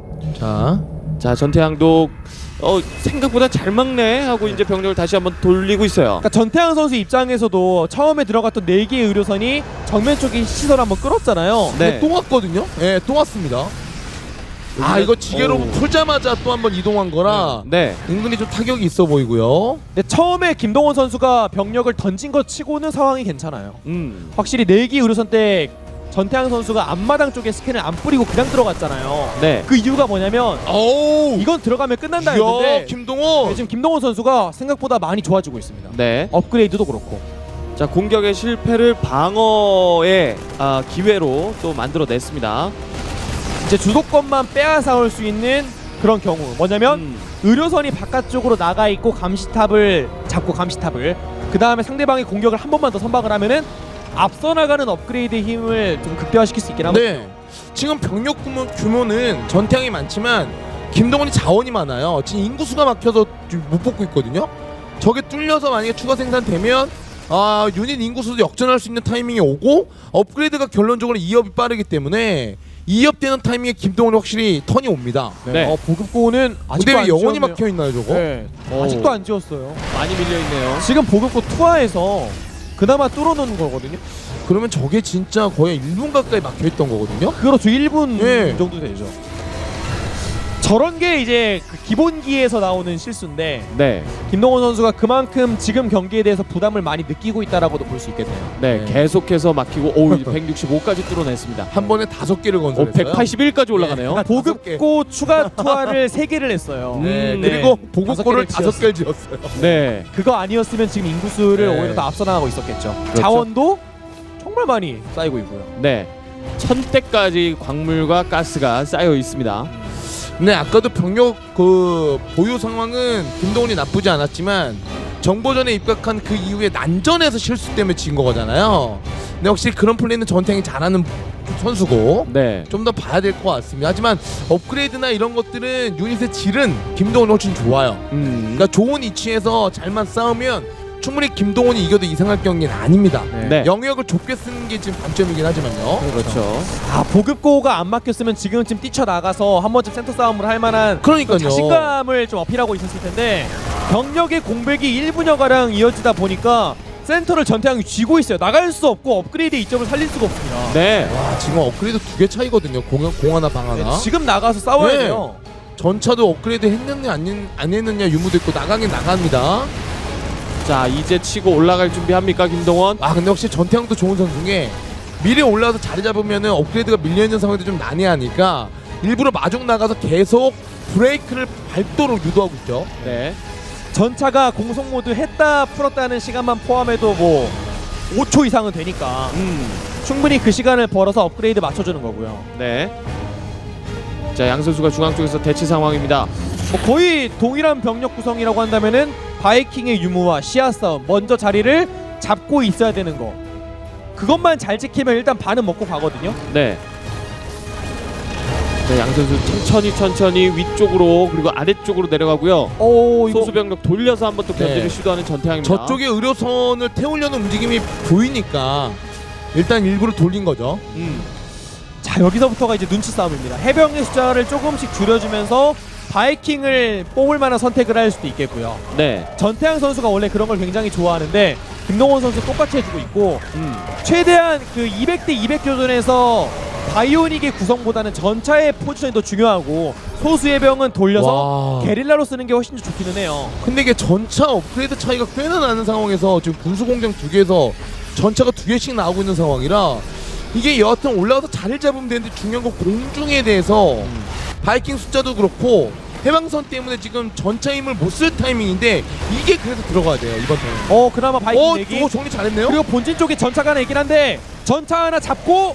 자, 전태양도 생각보다 잘 막네 하고 이제 병력을 다시 한번 돌리고 있어요. 그러니까 전태양 선수 입장에서도 처음에 들어갔던 4개의 의료선이 정면 쪽에 시선을 한번 끌었잖아요. 네. 또 왔거든요. 네, 또 왔습니다. 아, 이거 지게로 오. 풀자마자 또 한번 이동한 거라 네. 은근히 좀 타격이 있어 보이고요. 근데 처음에 김동원 선수가 병력을 던진 것 치고는 상황이 괜찮아요. 확실히 4기 의료선 때 전태양 선수가 앞마당 쪽에 스캔을 안 뿌리고 그냥 들어갔잖아요. 네. 그 이유가 뭐냐면 오우. 이건 들어가면 끝난다 이야, 했는데 김동원. 지금 김동원 선수가 생각보다 많이 좋아지고 있습니다. 네. 업그레이드도 그렇고. 자, 공격의 실패를 방어의 기회로 또 만들어냈습니다. 이제 주도권만 빼앗아올 수 있는 그런 경우 뭐냐면 의료선이 바깥쪽으로 나가 있고 감시탑을 잡고 감시탑을 그 다음에 상대방의 공격을 한 번만 더 선박을 하면은 앞서 나가는 업그레이드의 힘을 좀 극대화시킬 수 있긴 하거든요. 네. 지금 병력 규모는 전태양이 많지만 김동원이 자원이 많아요. 지금 인구수가 막혀서 지금 못 뽑고 있거든요. 저게 뚫려서 만약에 추가 생산되면 유닛 인구수도 역전할 수 있는 타이밍이 오고 업그레이드가 결론적으로 2업이 빠르기 때문에 2업 되는 타이밍에 김동원이 확실히 턴이 옵니다. 네. 보급고는 아직도 근데 안 왜 영원히 지웠네요. 막혀 있나요, 저거? 네. 아직도 안 지웠어요. 많이 밀려있네요. 지금 보급고 투하해서 그나마 뚫어놓는 거거든요. 그러면 저게 진짜 거의 1분 가까이 막혀 있던 거거든요. 그렇죠. 1분 네. 정도 되죠. 저런 게 이제 그 기본기에서 나오는 실수인데 네. 김동원 선수가 그만큼 지금 경기에 대해서 부담을 많이 느끼고 있다라고도 볼 수 있겠네요. 네. 계속해서 막히고 165까지 뚫어냈습니다. 한 번에 5개를 건설했어요. 181까지 올라가네요. 네. 보급고 추가 투하를 3개를 했어요. 네, 네. 그리고 보급고를 5개를 5개를 지었어요. 네. 그거 아니었으면 지금 인구수를 네. 오히려 더 앞서 나가고 있었겠죠. 그렇죠. 자원도 정말 많이 쌓이고 있고요. 네. 1000대까지 광물과 가스가 쌓여 있습니다. 네, 아까도 병력 그 보유 상황은 김동훈이 나쁘지 않았지만 정보전에 입각한 그 이후에 난전에서 실수 때문에 진 거잖아요. 근데 확실히 그런 플레이는 전태양이 잘하는 선수고 네. 좀 더 봐야 될 것 같습니다. 하지만 업그레이드나 이런 것들은 유닛의 질은 김동훈이 훨씬 좋아요. 그러니까 좋은 위치에서 잘만 싸우면 충분히 김동훈이 이겨도 이상할 경기는 아닙니다. 네. 영역을 좁게 쓰는 게 지금 단점이긴 하지만요. 그렇죠. 보급고가 안 막혔으면 지금쯤 뛰쳐나가서 한 번쯤 센터 싸움을 할 만한 그러니까요. 자신감을 좀 어필하고 있었을 텐데 병력의 공백이 1분여가량 이어지다 보니까 센터를 전태양이 쥐고 있어요. 나갈 수 없고 업그레이드의 이점을 살릴 수가 없습니다. 네. 와, 지금 업그레이드 2개 차이거든요. 공 하나 방 하나. 네, 지금 나가서 싸워야 네. 돼요. 전차도 업그레이드 했느냐 안 했느냐 유무도 있고 나가긴 나갑니다. 자, 이제 치고 올라갈 준비합니까, 김동원? 근데 혹시 전태양도 좋은 선수인 게 미리 올라와서 자리 잡으면은 업그레이드가 밀려있는 상황도 좀 난해하니까 일부러 마중 나가서 계속 브레이크를 밟도록 유도하고 있죠. 네. 전차가 공성 모드 했다 풀었다는 시간만 포함해도 뭐 5초 이상은 되니까 충분히 그 시간을 벌어서 업그레이드 맞춰주는 거고요. 네. 자, 양 선수가 중앙 쪽에서 대치 상황입니다. 뭐 거의 동일한 병력 구성이라고 한다면은 바이킹의 유무와 시야 싸움, 먼저 자리를 잡고 있어야 되는 거. 그것만 잘 지키면 일단 반은 먹고 가거든요. 네. 네, 양 선수 천천히 위쪽으로 그리고 아래쪽으로 내려가고요. 오, 이거 소수병력 돌려서 한번 또 견제를 네. 시도하는 전태양입니다. 저쪽에 의료선을 태우려는 움직임이 보이니까 일단 일부러 돌린 거죠. 자, 여기서부터가 이제 눈치 싸움입니다. 해병의 숫자를 조금씩 줄여주면서 바이킹을 뽑을 만한 선택을 할 수도 있겠고요. 네. 전태양 선수가 원래 그런 걸 굉장히 좋아하는데 김동원 선수 똑같이 해주고 있고 최대한 그 200대 200 교전에서 바이오닉의 구성보다는 전차의 포지션이 더 중요하고 소수 해병은 돌려서 와. 게릴라로 쓰는 게 훨씬 더 좋기는 해요. 근데 이게 전차 업그레이드 차이가 꽤나 나는 상황에서 지금 군수공장 2개에서 전차가 2개씩 나오고 있는 상황이라 이게 여하튼 올라가서 자리를 잡으면 되는데 중요한 건 공중에 대해서 바이킹 숫자도 그렇고 해방선 때문에 지금 전차 힘을 못 쓸 타이밍인데 이게 그래서 들어가야 돼요 이번 턴에. 그나마 바이킹 내기. 저거 정리 잘했네요. 그리고 본진 쪽에 전차가 하나 있긴 한데 전차 하나 잡고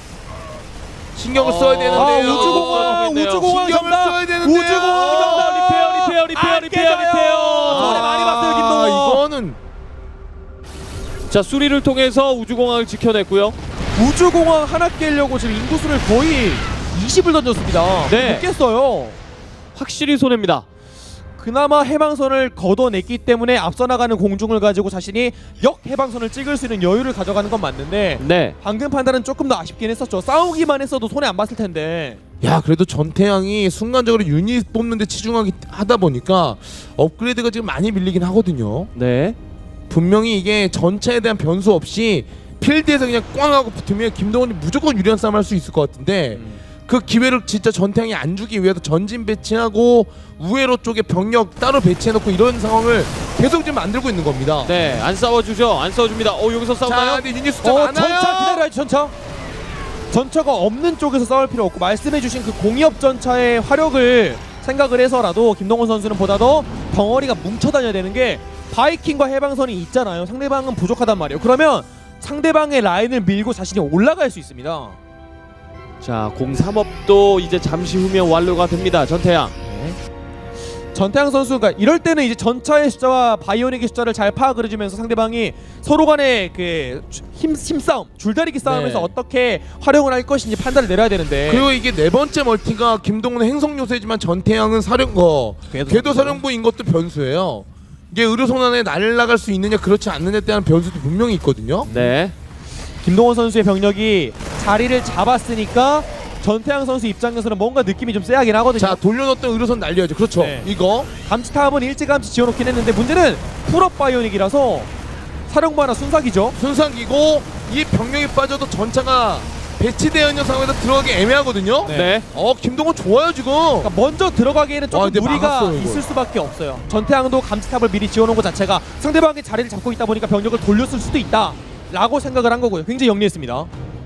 신경을 써야 되는데요. 우주공항 신경을 정답! 써야 되는데요. 우주공항 정답! 리페어. 손에 많이 봤어요 김동원. 이거는 자, 수리를 통해서 우주공항을 지켜냈고요. 우주공항 하나 깨려고 지금 인구수를 거의 20을 던졌습니다. 네. 못 깼어요. 확실히 손해입니다. 그나마 해방선을 걷어냈기 때문에 앞서 나가는 공중을 가지고 자신이 역 해방선을 찍을 수 있는 여유를 가져가는 건 맞는데 네. 방금 판단은 조금 더 아쉽긴 했었죠. 싸우기만 했어도 손해 안 봤을 텐데. 야 그래도 전태양이 순간적으로 유닛 뽑는데 치중하기 하다 보니까 업그레이드가 지금 많이 밀리긴 하거든요. 네. 분명히 이게 전차에 대한 변수 없이 필드에서 그냥 꽝 하고 붙으면 김동원이 무조건 유리한 싸움 할 수 있을 것 같은데 그 기회를 진짜 전태양이 안 주기 위해서 전진 배치하고 우회로 쪽에 병력 따로 배치해놓고 이런 상황을 계속 지금 만들고 있는 겁니다. 네, 안 싸워주죠. 안 싸워줍니다. 여기서 싸우나요? 자, 근데 유닛 숫자 많아요. 전차 기다려야지 전차. 전차가 없는 쪽에서 싸울 필요 없고 말씀해주신 그 공이업 전차의 화력을 생각을 해서라도 김동원 선수는 보다 더 덩어리가 뭉쳐 다녀야 되는 게 바이킹과 해방선이 있잖아요. 상대방은 부족하단 말이에요. 그러면 상대방의 라인을 밀고 자신이 올라갈 수 있습니다. 자, 03업도 이제 잠시 후면 완료가 됩니다. 전태양. 전태양 선수가 이럴 때는 이제 전차의 숫자와 바이오닉의 숫자를 잘 파악을 해주면서 상대방이 서로 간의 그 힘싸움, 줄다리기 싸움에서 네. 어떻게 활용을 할 것인지 판단을 내려야 되는데 그리고 이게 네 번째 멀티가 김동훈은 행성 요새지만 전태양은 궤도 사령부인 것도 변수예요. 이게 의료선 안에 날아갈 수 있느냐 그렇지 않느냐에 대한 변수도 분명히 있거든요. 네. 김동원 선수의 병력이 자리를 잡았으니까 전태양 선수 입장에서는 뭔가 느낌이 좀 쎄하긴 하거든요. 자 돌려놓던 의료선 날려야죠. 그렇죠. 네. 이거 감지탑은 일찌감치 지어놓긴 했는데 문제는 풀업 바이오닉이라서 사령부 하나 순삭이죠. 순삭이고 이 병력이 빠져도 전차가 배치되어 있는 상황에서 들어가기 애매하거든요. 네. 김동훈 좋아요 지금. 그러니까 먼저 들어가기에는 조금 근데 무리가 막았어요, 이걸. 있을 수밖에 없어요. 전태양도 감지탑을 미리 지어놓은 것 자체가 상대방이 자리를 잡고 있다 보니까 병력을 돌렸을 수도 있다 라고 생각을 한 거고요. 굉장히 영리했습니다.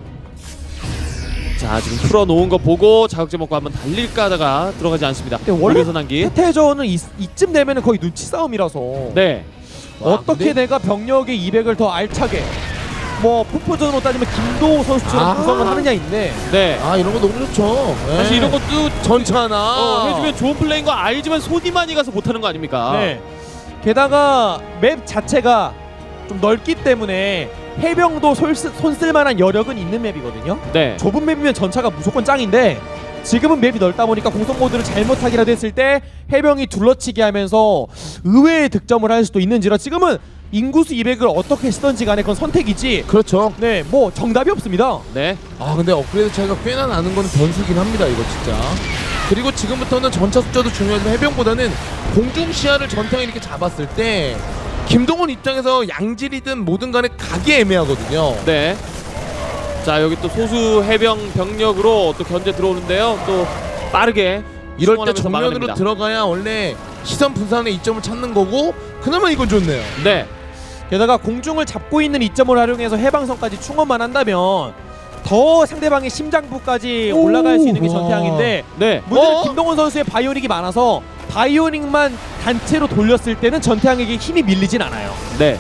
자, 지금 풀어놓은 거 보고 자극제 먹고 한번 달릴까 하다가 들어가지 않습니다. 원래 여기서 난기. 태태전은 이쯤 되면 거의 눈치 싸움이라서 네. 어떻게 내가 병력의 200을 더 알차게 뭐 풋포전으로 따지면 김도호 선수처럼 구성을 하느냐인데 네. 이런 거 너무 좋죠. 네. 사실 이런 것도 전차나 해주면 좋은 플레이인 거 알지만 손이 많이 가서 못하는 거 아닙니까? 네. 게다가 맵 자체가 좀 넓기 때문에 해병도 손 쓸만한 여력은 있는 맵이거든요. 네. 좁은 맵이면 전차가 무조건 짱인데 지금은 맵이 넓다 보니까 공성 모드를 잘못하기라도 했을 때 해병이 둘러치게 하면서 의외의 득점을 할 수도 있는지라 지금은 인구수 200을 어떻게 쓰던지 간에 그건 선택이지. 그렇죠. 네, 뭐 정답이 없습니다. 네. 근데 업그레이드 차이가 꽤나 나는 건 변수긴 합니다 이거 진짜. 그리고 지금부터는 전차 숫자도 중요하지만 해병보다는 공중 시야를 전태양이 이렇게 잡았을 때 김동훈 입장에서 양질이든 뭐든 간에 가기 애매하거든요. 네. 자, 여기 또 소수 해병 병력으로 또 견제 들어오는데요. 또 빠르게 이럴 때 충원하면서 정면으로 막아냅니다. 들어가야 원래 시선 분산의 이점을 찾는 거고 그나마 이건 좋네요. 네. 게다가 공중을 잡고 있는 이점을 활용해서 해방선까지 충원만 한다면 더 상대방의 심장부까지 올라갈 수 있는 게 전태양인데 네. 문제는 김동원 선수의 바이오닉이 많아서 바이오닉만 단체로 돌렸을 때는 전태양에게 힘이 밀리진 않아요. 네.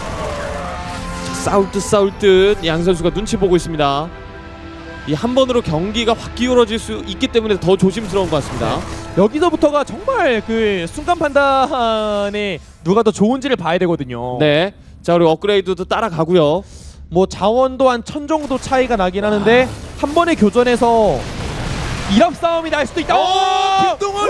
자, 싸울 듯 양 선수가 눈치 보고 있습니다. 이 한 번으로 경기가 확 기울어질 수 있기 때문에 더 조심스러운 것 같습니다. 네. 여기서부터가 정말 그 순간 판단에 누가 더 좋은지를 봐야 되거든요. 네. 자, 그리고 업그레이드도 따라가고요. 뭐 자원도 한 1000 정도 차이가 나긴 하는데 한 번의 교전에서 1합 싸움이 날 수도 있다. 김동원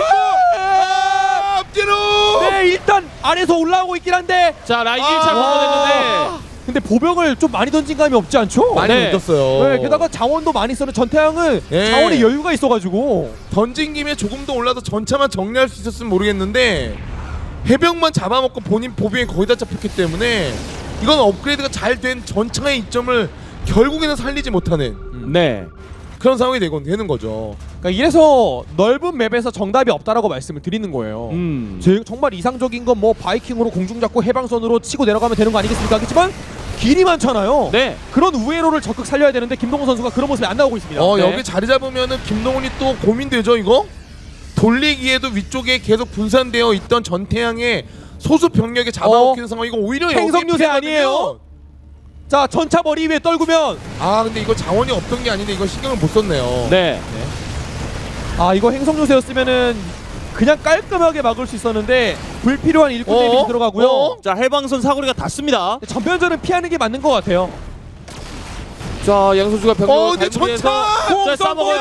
앞뒤로. 네, 일단 아래서 올라오고 있긴 한데 자, 라인 1차 건너냈는데 근데 보병을 좀 많이 던진 감이 없지 않죠? 많이 네. 던졌어요. 네, 게다가 자원도 많이 쓰는 전태양은 네. 자원에 여유가 있어가지고 던진 김에 조금 더 올라서 전차만 정리할 수 있었으면 모르겠는데 해병만 잡아먹고 본인 보병이 거의 다 잡혔기 때문에 이건 업그레이드가 잘 된 전차의 이점을 결국에는 살리지 못하는 네. 그런 상황이 되는 거죠. 그러니까 이래서 넓은 맵에서 정답이 없다라고 말씀을 드리는 거예요. 정말 이상적인 건 뭐 바이킹으로 공중 잡고 해방선으로 치고 내려가면 되는 거 아니겠습니까? 하겠지만 길이 많잖아요. 네. 그런 우회로를 적극 살려야 되는데 김동훈 선수가 그런 모습이 안 나오고 있습니다. 네. 여기 자리 잡으면은 김동훈이 또 고민되죠 이거? 돌리기에도 위쪽에 계속 분산되어 있던 전태양의 소수 병력에 잡아먹히는 상황이고 오히려 행성 요새 아니에요? 자, 전차 머리 위에 떨구면 근데 이거 자원이 없던 게 아닌데 이거 신경을 못 썼네요. 네. 이거 행성 요새였으면은 그냥 깔끔하게 막을 수 있었는데 불필요한 일꾼 데미지 들어가고요. 자, 해방선 사거리가 닿습니다. 전면전은 피하는 게 맞는 것 같아요. 자, 양 선수가 병력을 근데 달무리해서 전차! 자,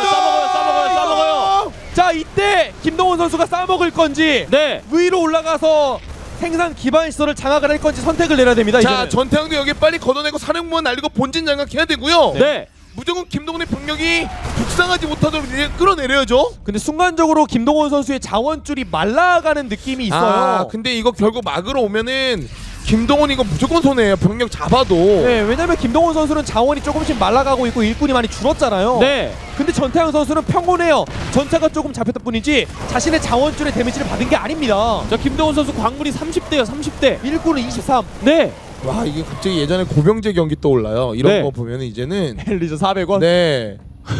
싸먹어요. 자, 이때 김동훈 선수가 싸먹을 건지 네. 위로 올라가서 생산 기반 시설을 장악을 할 건지 선택을 내려야 됩니다. 자, 이제는. 전태양도 여기 빨리 걷어내고 사령부만 날리고 본진 장악해야 되고요. 네. 무조건 김동훈의 병력이 북상하지 못하도록 끌어내려야죠. 근데 순간적으로 김동원 선수의 자원줄이 말라가는 느낌이 있어요. 근데 이거 결국 막으러 오면은 김동훈 이거 무조건 손해예요. 병력 잡아도. 네, 왜냐면 김동원 선수는 자원이 조금씩 말라가고 있고 일꾼이 많이 줄었잖아요. 네. 근데 전태양 선수는 평온해요. 전차가 조금 잡혔다 뿐이지 자신의 자원줄의 데미지를 받은 게 아닙니다. 자, 김동훈 선수 광물이 30대요. 30대. 일꾼은 23. 네. 와, 이게 갑자기 예전에 고병재 경기 떠올라요. 이런 네. 거 보면 이제는 헬리저 400원. 네.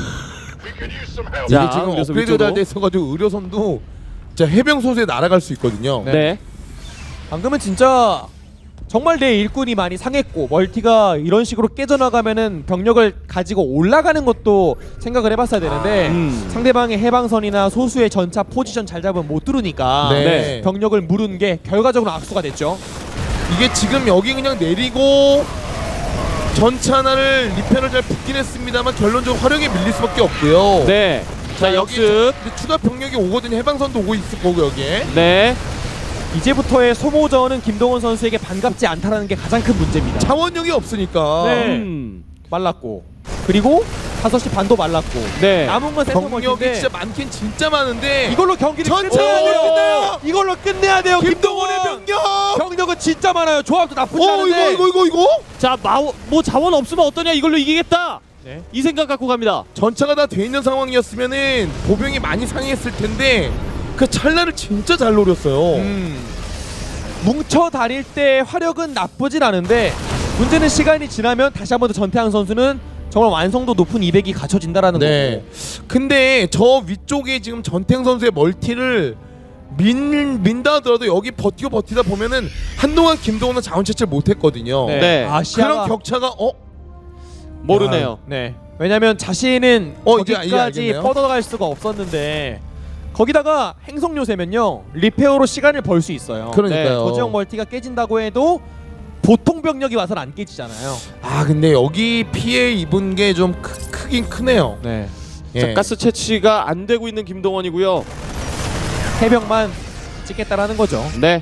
자, 이게 지금 그래서 업그레이드 위쪽으로. 잘 돼 있어가지고 의료선도 진짜 해병 소수에 날아갈 수 있거든요. 네. 방금은 진짜 정말 내 일꾼이 많이 상했고 멀티가 이런 식으로 깨져나가면은 병력을 가지고 올라가는 것도 생각을 해봤어야 되는데 상대방의 해방선이나 소수의 전차 포지션 잘 잡으면 못 뚫으니까 네. 병력을 무른 게 결과적으로 악수가 됐죠. 이게 지금 여기 그냥 내리고 전차 하나를 리페를 잘 붙긴 했습니다만 결론적으로 화력에 밀릴 수밖에 없고요. 네. 자, 여기 역습. 근데 추가 병력이 오거든요. 해방선도 오고 있을 거고 여기에. 네. 이제부터의 소모전은 김동원 선수에게 반갑지 않다라는 게 가장 큰 문제입니다. 자원력이 없으니까. 네. 말랐고 그리고 5시 반도 말랐고 네. 남은 건 센터 병력이 멀티인데 진짜 많긴 진짜 많은데 이걸로 경기를 전차 끝내야 돼요. 끝내요. 이걸로 끝내야 돼요. 김동원의 김동원. 병력. 병력은 진짜 많아요. 조합도 나쁘지 않은데. 이거. 자, 뭐 자원 없으면 어떠냐? 이걸로 이기겠다. 네. 이 생각 갖고 갑니다. 전차가 다 돼 있는 상황이었으면은 보병이 많이 상했을 텐데 그 찰나를 진짜 잘 노렸어요. 뭉쳐 다닐 때 화력은 나쁘진 않은데 문제는 시간이 지나면 다시 한 번 더 전태양 선수는 정말 완성도 높은 200이 갖춰진다라는 네. 거고. 근데 저 위쪽에 지금 전태양 선수의 멀티를 민다 하더라도 여기 버티다 보면은 한동안 김동훈은 자원 채취를 못했거든요. 네. 네. 아시아가 그런 격차가 모르네요. 네. 왜냐면 자신은 이제 거기까지 알겠네요. 뻗어갈 수가 없었는데 거기다가 행성 요새면요 리페어로 시간을 벌 수 있어요. 그러니까요. 저지형 멀티가 깨진다고 해도 보통 병력이 와서는 안 깨지잖아요. 근데 여기 피해 입은 게 좀 크긴 크네요. 네. 예. 자, 가스 채취가 안 되고 있는 김동원이고요. 해병만 찍겠다라는 거죠. 네.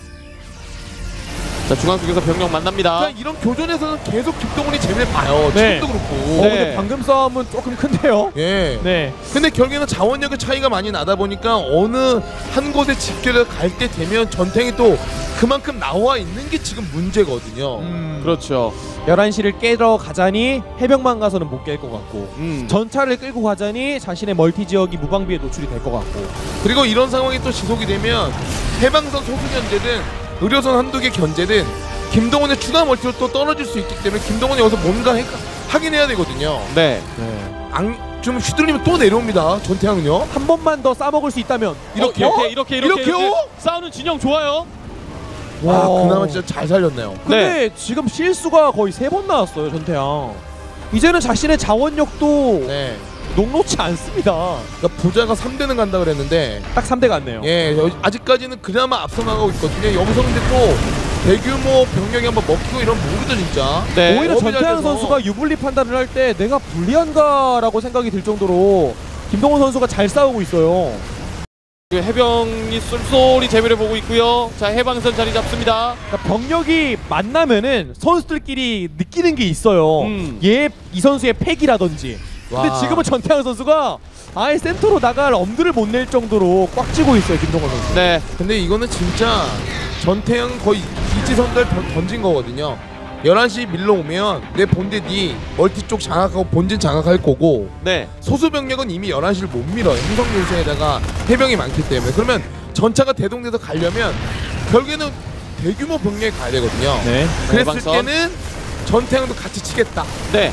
자, 중앙 쪽에서 병력 만납니다. 그러니까 이런 교전에서는 계속 김동훈이 재미를 봐요. 네. 지금도 그렇고. 네. 근데 방금 싸움은 조금 큰데요. 예. 네. 근데 결국에는 자원력의 차이가 많이 나다 보니까 어느 한 곳에 집결을 갈 때 되면 전탱이 또 그만큼 나와 있는 게 지금 문제거든요. 그렇죠. 11시를 깨러 가자니 해병만 가서는 못 깰 것 같고 전차를 끌고 가자니 자신의 멀티 지역이 무방비에 노출이 될 것 같고. 그리고 이런 상황이 또 지속이 되면 해방선 소수 견제든 의료선 한두 개 견제든 김동훈의 추가 멀티로 또 떨어질 수 있기 때문에 김동훈이 여기서 뭔가 확인해야 되거든요. 네. 좀 휘둘리면 또 내려옵니다. 전태양은요. 한 번만 더 싸먹을 수 있다면 이렇게요? 싸우는 진영 좋아요. 와, 그나마 진짜 잘 살렸네요. 근데 지금 실수가 거의 3번 나왔어요, 전태양. 이제는 자신의 자원력도 네. 녹록치 않습니다. 그러니까 부자가 3대는 간다 그랬는데 딱 3대 같네요. 예, 아직까지는 그나마 앞서 나가고 있거든요. 여기서 근데 또 대규모 병력이 한번 먹히고 이러면 모르죠 진짜. 네. 오히려 전태양 선수가 유불리 판단을 할 때 내가 불리한가라고 생각이 들 정도로 김동원 선수가 잘 싸우고 있어요. 해병이 쏠쏠이 재미를 보고 있고요. 자, 해방선 자리 잡습니다. 그러니까 병력이 만나면은 선수들끼리 느끼는 게 있어요. 이 선수의 패기라든지. 근데 와. 지금은 전태양 선수가 아예 센터로 나갈 엄두를 못 낼 정도로 꽉 쥐고 있어요, 김동원 선수. 네. 근데 이거는 진짜 전태양 거의 이지선달 던진 거거든요. 11시 밀러오면 내 본대 니 멀티 쪽 장악하고 본진 장악할 거고 네. 소수 병력은 이미 11시를 못 밀어요. 행성 요새에다가 해병이 많기 때문에. 그러면 전차가 대동돼서 가려면 결국에는 대규모 병력이 가야 되거든요. 네. 그랬을 해방선. 때는 전태양도 같이 치겠다. 네.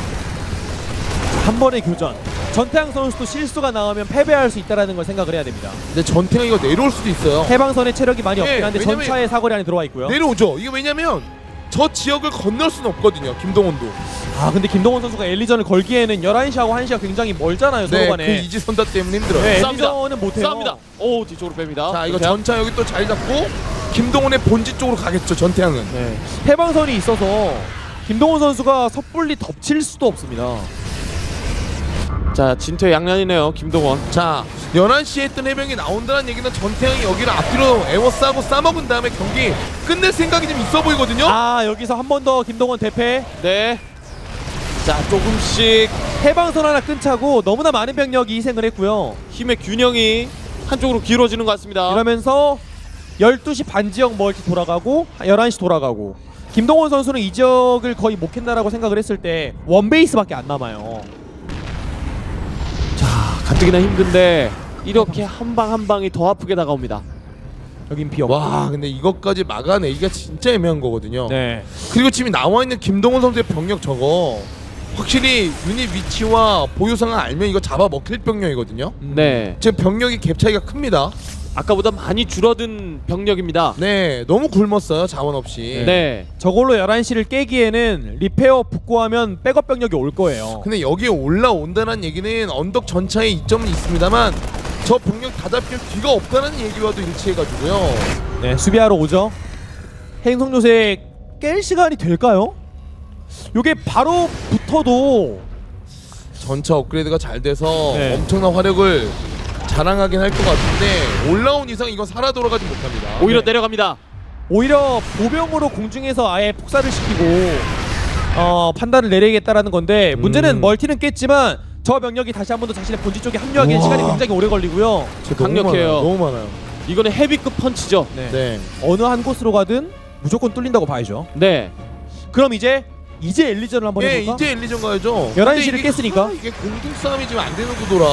한 번의 교전. 전태양 선수도 실수가 나오면 패배할 수 있다는 걸 생각을 해야 됩니다. 근데 전태양 이거 내려올 수도 있어요. 해방선의 체력이 많이 네, 없긴 한데 왜냐면 전차의 사거리 안에 들어와 있고요. 내려오죠. 이게 왜냐면 저 지역을 건널 수는 없거든요. 김동원도. 아 근데 김동원 선수가 엘리전을 걸기에는 11시하고 1시가 굉장히 멀잖아요. 서로 네, 간에. 그 이지선다 때문에 힘들어요. 네, 싸웁니다. 엘리전은 못해요. 싸웁니다. 오, 뒤쪽으로 뺍니다. 자, 이거 전태양. 전차 여기 또 자리 잡고 김동원의 본지 쪽으로 가겠죠. 전태양은. 네. 해방선이 있어서 김동원 선수가 섣불리 덮칠 수도 없습니다. 자, 진퇴 양난이네요. 김동원. 자, 11시에 했던 해병이 나온다는 얘기는 전태양이 여기를 앞뒤로 에워싸고 싸먹은 다음에 경기 끝낼 생각이 좀 있어 보이거든요. 아 여기서 한 번 더 김동원 대패. 네. 자, 조금씩 해방선 하나 끊자고 너무나 많은 병력이 희생을 했고요. 힘의 균형이 한쪽으로 길어지는 것 같습니다. 이러면서 12시 반 지역 멀티 돌아가고 11시 돌아가고 김동원 선수는 이 지역을 거의 못 캔다라고 생각을 했을 때 원베이스밖에 안 남아요. 가뜩이나 힘든데 이렇게 한 방 한 방이 더 아프게 다가옵니다. 여긴 비 없고. 와, 근데 이것까지 막아내기가 진짜 애매한 거거든요. 네. 그리고 지금 나와 있는 김동원 선수의 병력 저거 확실히 유닛 위치와 보유 상황 알면 이거 잡아 먹힐 병력이거든요. 네. 지금 병력이 갭 차이가 큽니다. 아까보다 많이 줄어든 병력입니다. 네, 너무 굶었어요. 자원 없이. 네. 저걸로 11시를 깨기에는 리페어 붙고 하면 백업 병력이 올 거예요. 근데 여기에 올라온다는 얘기는 언덕 전차에 이점은 있습니다만 저 병력 다 잡힐 뒤가 없다는 얘기와도 일치해가지고요. 네, 수비하러 오죠. 행성 요새 깰 시간이 될까요? 요게 바로 붙어도 전차 업그레이드가 잘 돼서 네. 엄청난 화력을 자랑하긴 할 것 같은데 올라온 이상 이건 살아 돌아가지 못합니다. 오히려 네. 내려갑니다. 오히려 보병으로 공중에서 아예 폭사를 시키고 판단을 내리겠다라는 건데 문제는 멀티는 깼지만 저 병력이 다시 한 번 더 자신의 본지 쪽에 합류하기엔 우와. 시간이 굉장히 오래 걸리고요. 강력해요. 너무 많아요. 이거는 헤비급 펀치죠. 네. 네. 어느 한 곳으로 가든 무조건 뚫린다고 봐야죠. 네. 그럼 이제 엘리전을 한번 예, 해볼까? 이제 엘리전 가야죠. 11시를 근데 이게 깼으니까. 이게 공중 싸움이 지금 안 되는 구도라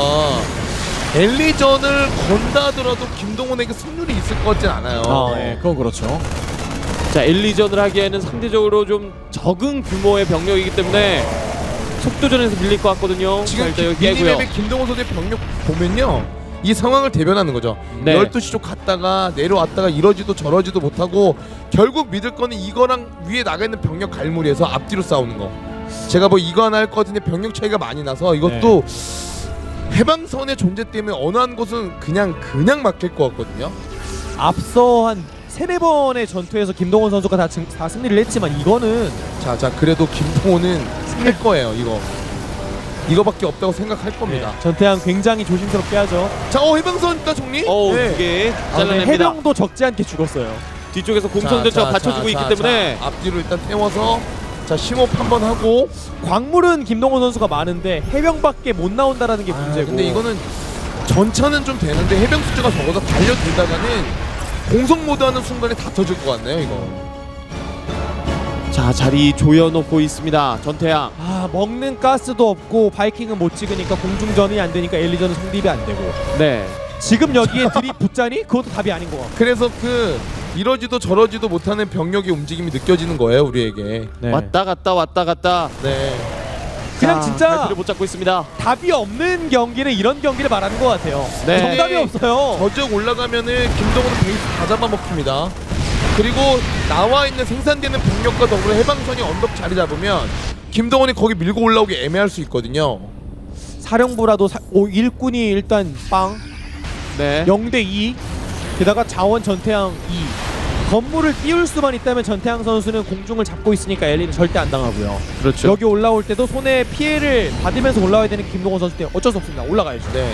엘리전을 건다 하더라도 김동원에게 승률이 있을 것 같진 않아요. 예, 그건 그렇죠. 자, 엘리전을 하기에는 상대적으로 좀 적은 규모의 병력이기 때문에 속도전에서 밀릴 것 같거든요. 지금 자, 일단 여기 깨고요. 미니맵의 김동원 선수의 병력 보면요, 이 상황을 대변하는 거죠. 네. 12시 쪽 갔다가 내려왔다가 이러지도 저러지도 못하고 결국 믿을 거는 이거랑 위에 나가 있는 병력 갈무리해서 앞뒤로 싸우는 거. 제가 뭐 이거 하나 할 것 같은데 병력 차이가 많이 나서 이것도 해방선의 존재 때문에 어느 한 곳은 그냥 막힐 것 같거든요. 앞서 한 3-4번의 전투에서 김동원 선수가 다 승리를 했지만 이거는 자 그래도 김동원은 승릴 거예요. 이거밖에 없다고 생각할 겁니다. 전태양 굉장히 조심스럽게 하죠. 자, 해방선 일단 정리. 어우, 네. 두개 네, 잘라냅니다. 해병도 적지 않게 죽었어요. 뒤쪽에서 공성전차가 받쳐주고 있기 때문에 앞뒤로 일단 태워서 자 심호흡 한번 하고. 광물은 김동원 선수가 많은데 해병밖에 못 나온다라는 게 문제고. 근데 이거는 전차는 좀 되는데 해병 숫자가 적어서 달려들다가는 공성 모드 하는 순간에 다 터질 것 같네요. 이거. 자, 자리 조여놓고 있습니다. 전태양. 먹는 가스도 없고 바이킹은 못 찍으니까 공중전이 안 되니까 엘리전은 성립이 안 되고. 네. 지금 여기에 들이붙자니 그것도 답이 아닌 것 같고. 그래서 이러지도 저러지도 못하는 병력의 움직임이 느껴지는 거예요, 우리에게. 네. 왔다 갔다 왔다 갔다. 네. 그냥 진짜 발표를 못 잡고 있습니다. 답이 없는 경기는 이런 경기를 말하는 것 같아요. 네. 정답이 없어요. 저쪽 올라가면은 김동훈은 베이스 다 잡아먹힙니다. 그리고 나와 있는 생산되는 병력과 더불어 해방선이 언덕 자리 잡으면 김동훈이 거기 밀고 올라오기 애매할 수 있거든요. 사령부라도 일꾼이 일단 빵 네. 0대2 게다가 자원 전태양 2 건물을 띄울 수만 있다면 전태양 선수는 공중을 잡고 있으니까 엘리는 절대 안 당하고요. 그렇죠. 여기 올라올 때도 손에 피해를 받으면서 올라와야 되는 김동원 선수 때문에 어쩔 수 없습니다. 올라가야죠. 네.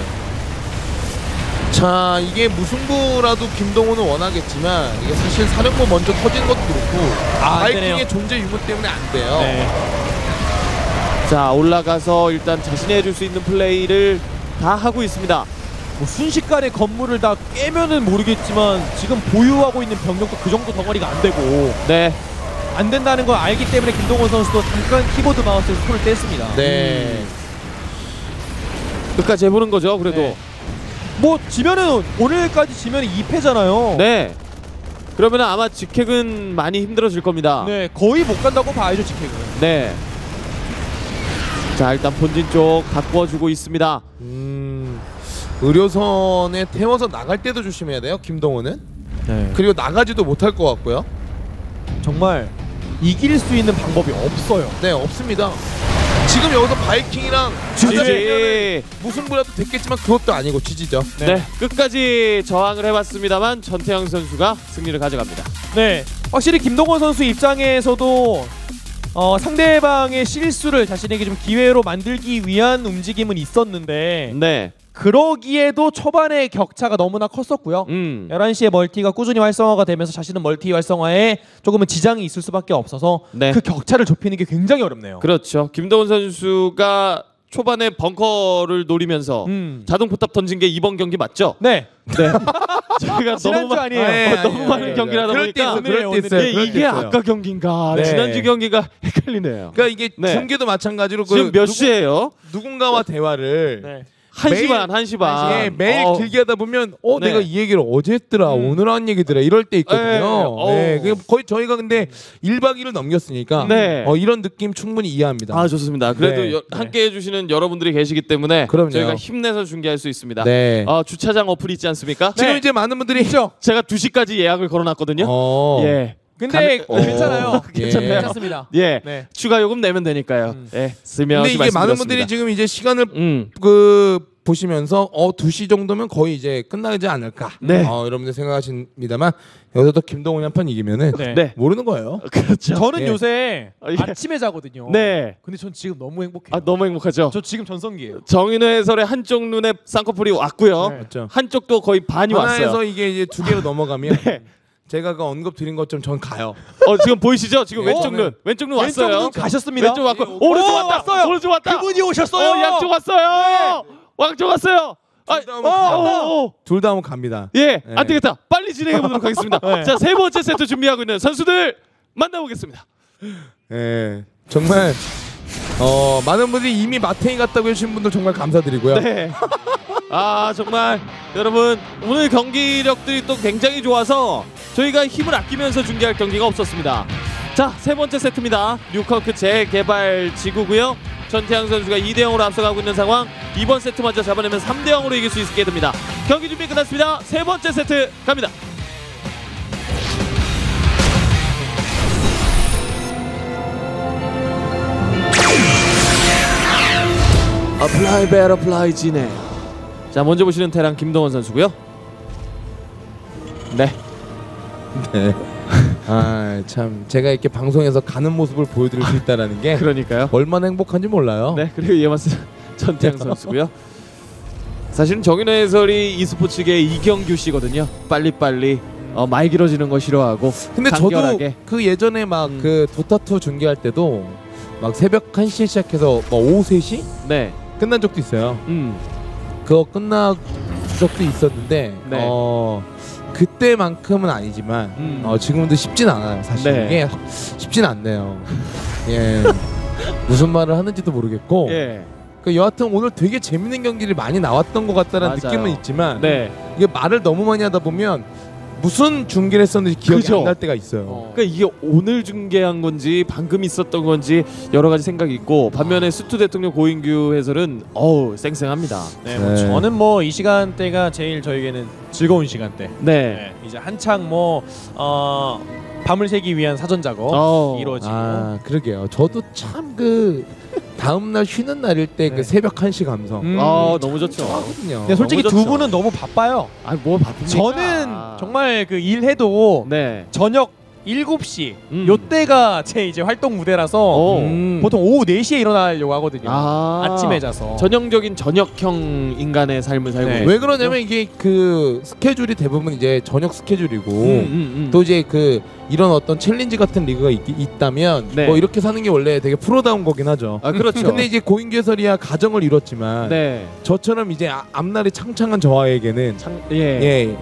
자, 이게 무승부라도 김동훈은 원하겠지만 이게 사실 사령부 먼저 터진 것도 그렇고 바이킹의 존재 유무 때문에 안 돼요. 네. 자, 올라가서 일단 자신이 해줄 수 있는 플레이를 다 하고 있습니다. 뭐 순식간에 건물을 다 깨면은 모르겠지만 지금 보유하고 있는 병력도 그 정도 덩어리가 안 되고 네. 안 된다는 걸 알기 때문에 김동원 선수도 잠깐 키보드 마우스에서 손을 뗐습니다. 네. 끝까지 해보는 거죠. 그래도. 네. 뭐 지면은 오늘까지 지면은 2패잖아요. 네. 그러면 아마 직행은 많이 힘들어질 겁니다. 네, 거의 못 간다고 봐야죠, 직행은. 네. 자, 일단 본진 쪽 바꿔주고 있습니다. 의료선에 태워서 나갈 때도 조심해야 돼요, 김동훈은. 네. 그리고 나가지도 못할 것 같고요. 정말 이길 수 있는 방법이 없어요. 네, 없습니다. 지금 여기서 바이킹이랑 지지. 무승부라도 됐겠지만 그것도 아니고 지지죠. 네. 끝까지 저항을 해봤습니다만 전태양 선수가 승리를 가져갑니다. 네, 확실히 김동원 선수 입장에서도 상대방의 실수를 자신에게 좀 기회로 만들기 위한 움직임은 있었는데 네. 그러기에도 초반에 격차가 너무나 컸었고요. 11시에 멀티가 꾸준히 활성화가 되면서 자신은 멀티 활성화에 조금은 지장이 있을 수밖에 없어서 네. 그 격차를 좁히는 게 굉장히 어렵네요. 그렇죠. 김동훈 선수가 초반에 벙커를 노리면서 자동 포탑 던진 게 이번 경기 맞죠? 네. 네. 제가 지난주 아니에요. 너무 많은 경기를 하다 보니까 그럴 때 있어요. 그럴 때 이게 있어요. 아까 경기인가 네. 지난주 경기가 헷갈리네요. 그러니까 이게 네. 중계도 마찬가지로 지금 몇 시예요? 누군가와 대화를 네. 1시 반, 1시 반. 예, 매일 길게 하다 보면 네. 내가 이 얘기를 어제 했더라 오늘 한 얘기더라 이럴 때 있거든요. 네. 네, 거의 저희가 근데 1박 2일 넘겼으니까 네. 이런 느낌 충분히 이해합니다. 아, 좋습니다. 그래도 네. 함께 해주시는 여러분들이 계시기 때문에 그럼요. 저희가 힘내서 중계할 수 있습니다. 네. 주차장 어플 있지 않습니까? 지금 이제 많은 분들이 제가 2시까지 예약을 걸어놨거든요. 근데 괜찮아요. 괜찮아요. 괜찮습니다. 예, 네. 추가 요금 내면 되니까요. 예, 쓰면. 근데 이게 많은 분들이 지금 이제 시간을 보시면서 2시 정도면 거의 이제 끝나지 않을까. 네. 여러분들 생각하십니다만 여기서도 김동훈이 한 판 이기면은 네. 모르는 거예요. 그렇죠. 저는 예. 요새 예. 아침에 자거든요. 네. 근데 전 지금 너무 행복해요. 너무 행복하죠. 저 지금 전성기예요. 정인호 해설의 한쪽 눈에 쌍꺼풀이 왔고요. 네. 맞죠. 한쪽도 거의 반이 하나에서 왔어요. 이게 이제 2개로 넘어가면 네. 제가 그 언급 드린 것처럼 전 가요. 지금 보이시죠? 지금 왼쪽 네. 눈. 왼쪽 눈 왔어요. 왼쪽 눈 가셨습니다. 왼쪽 왔고 예, 오른쪽 왔다. 왔어요. 오른쪽 왔다. 그분이 오셨어요. 양쪽 왔어요. 왕쪽 왔어요. 둘 다 한번 갑니다. 예, 네. 안 되겠다. 빨리 진행해 보도록 하겠습니다. 자, 세 번째 세트 준비하고 있는 선수들 만나보겠습니다. 예, 정말 많은 분들이 이미 마탱이 갔다고 해주신 분들 정말 감사드리고요. 네. 정말 여러분 오늘 경기력들이 또 굉장히 좋아서 저희가 힘을 아끼면서 중계할 경기가 없었습니다. 자, 세 번째 세트입니다. 뉴커크 재개발 지구고요. 전태양 선수가 2대0으로 앞서가고 있는 상황. 이번 세트 먼저 잡아내면 3대0으로 이길 수 있게 됩니다. 경기 준비 끝났습니다. 세 번째 세트 갑니다. Apply better apply 진행. 자, 먼저 보시는 테란 김동원 선수고요. 네. 네. 참 제가 이렇게 방송에서 가는 모습을 보여드릴 수 있다라는 게 그러니까요. 얼마나 행복한지 몰라요. 네, 그리고 이에마스 전태양 선수고요. 사실은 정인호 해설이 e스포츠계 이경규 씨거든요. 빨리빨리 많이 길어지는 거 싫어하고 근데 간결하게. 저도 그 예전에 막 그 도타2 중계할 때도 막 새벽 1시에 시작해서 막 오후 3시 네. 끝난 적도 있어요. 그거 끝난 적도 있었는데 네. 그때만큼은 아니지만 지금도 쉽진 않아요. 사실 네. 이게 쉽진 않네요. 예. 무슨 말을 하는지도 모르겠고. 예. 여하튼 오늘 되게 재밌는 경기를 많이 나왔던 것 같다는 맞아요. 느낌은 있지만 네. 이게 말을 너무 많이 하다 보면 무슨 중계를 했었는지 기억이 그죠? 안 날 때가 있어요. 그러니까 이게 오늘 중계한 건지 방금 있었던 건지 여러 가지 생각이 있고 반면에 수투 대통령 고인규 해설은 어우 쌩쌩합니다. 네, 네. 저는 뭐 이 시간대가 제일 저에게는 즐거운 시간대. 네. 이제 한창 밤을 새기 위한 사전 작업 이루어지고. 아 그러게요. 저도 참 그 다음날 쉬는 날일 때 그 네. 새벽 1시 감성 너무 좋죠. 좋아하거든요. 근데 솔직히 너무 두 좋죠. 분은 너무 바빠요. 뭐 바쁩니까? 저는 정말 그 일해도 네. 저녁 7시 요때가 제 이제 활동 무대라서 보통 오후 4시에 일어나려고 하거든요. 아침에 자서. 전형적인 저녁형 인간의 삶을 살고 네. 계시죠? 왜 그러냐면 이게 그 스케줄이 대부분 이제 저녁 스케줄이고 또 이제 그 이런 어떤 챌린지 같은 리그가 있다면 네. 뭐 이렇게 사는 게 원래 되게 프로다운 거긴 하죠. 아 그렇죠. 근데 이제 고인규 해설이야 가정을 이뤘지만 네. 저처럼 이제 앞날이 창창한 저와에게는 예.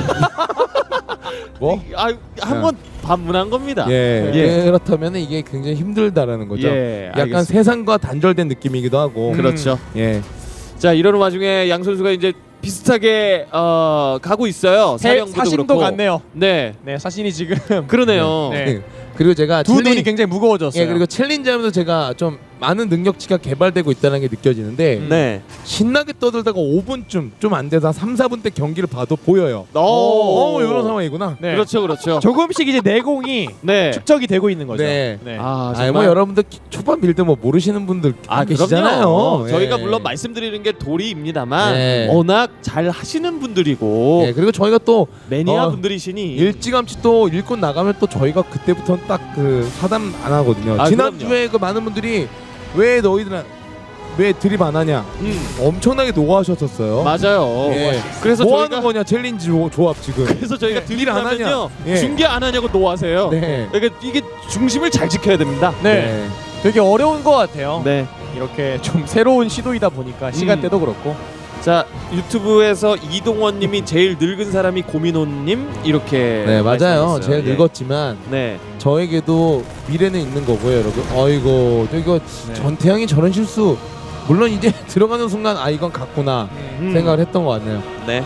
뭐? 한번 반문한 겁니다. 예. 그렇다면 이게 굉장히 힘들다라는 거죠. 예, 약간 알겠습니다. 세상과 단절된 느낌이기도 하고. 그렇죠. 예. 자 이러는 와중에 양 선수가 이제 비슷하게 가고 있어요. 사령부도 사신도 그렇고. 같네요. 네. 네, 사신이 지금 그러네요. 네. 그리고 제가 두 눈이 굉장히 무거워졌어요. 예, 그리고 챌린지하면서 제가 좀 많은 능력치가 개발되고 있다는 게 느껴지는데 네. 신나게 떠들다가 5분쯤 좀 안 돼서 3, 4분 때 경기를 봐도 보여요. 이런 상황이구나. 네. 그렇죠. 조금씩 이제 내공이 네. 축적이 되고 있는 거죠. 네. 정말. 뭐 여러분들 초반 빌드 뭐 모르시는 분들 계시잖아요. 그럼요. 저희가 예. 물론 말씀드리는 게 도리입니다만 네. 워낙 잘 하시는 분들이고 예, 그리고 저희가 또 매니아 분들이시니 일찌감치 또 일꾼 나가면 또 저희가 그때부터는 딱 그 사담 안 하거든요. 지난주에 그 많은 분들이 왜 너희들은 왜 드립 안 하냐 엄청나게 노고하셨었어요. 맞아요. 예. 그래서 뭐 저희가 하는 거냐 챌린지 조합 지금. 그래서 저희가 드립 안 하냐? 하면요 예. 중계 안 하냐고 노하세요. 네. 그러니까 이게 중심을 잘 지켜야 됩니다. 네. 되게 어려운 것 같아요. 네. 이렇게 좀 새로운 시도이다 보니까 시간대도 그렇고. 자 유튜브에서 이동원님이 제일 늙은 사람이 고민호님 이렇게 네 맞아요. 말씀하셨어요. 제일 예. 늙었지만 네. 저에게도 미래는 있는 거고요, 여러분. 어이고 이거 네. 전태양이 저런 실수 물론 이제 들어가는 순간 이건 같구나 생각을 했던 것 같네요. 네.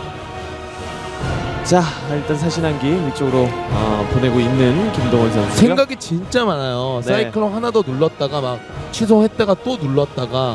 자 일단 사신한기 위쪽으로 보내고 있는 김동원 선수. 생각이 진짜 많아요. 네. 사이클론 하나 더 눌렀다가 막 취소했다가 또 눌렀다가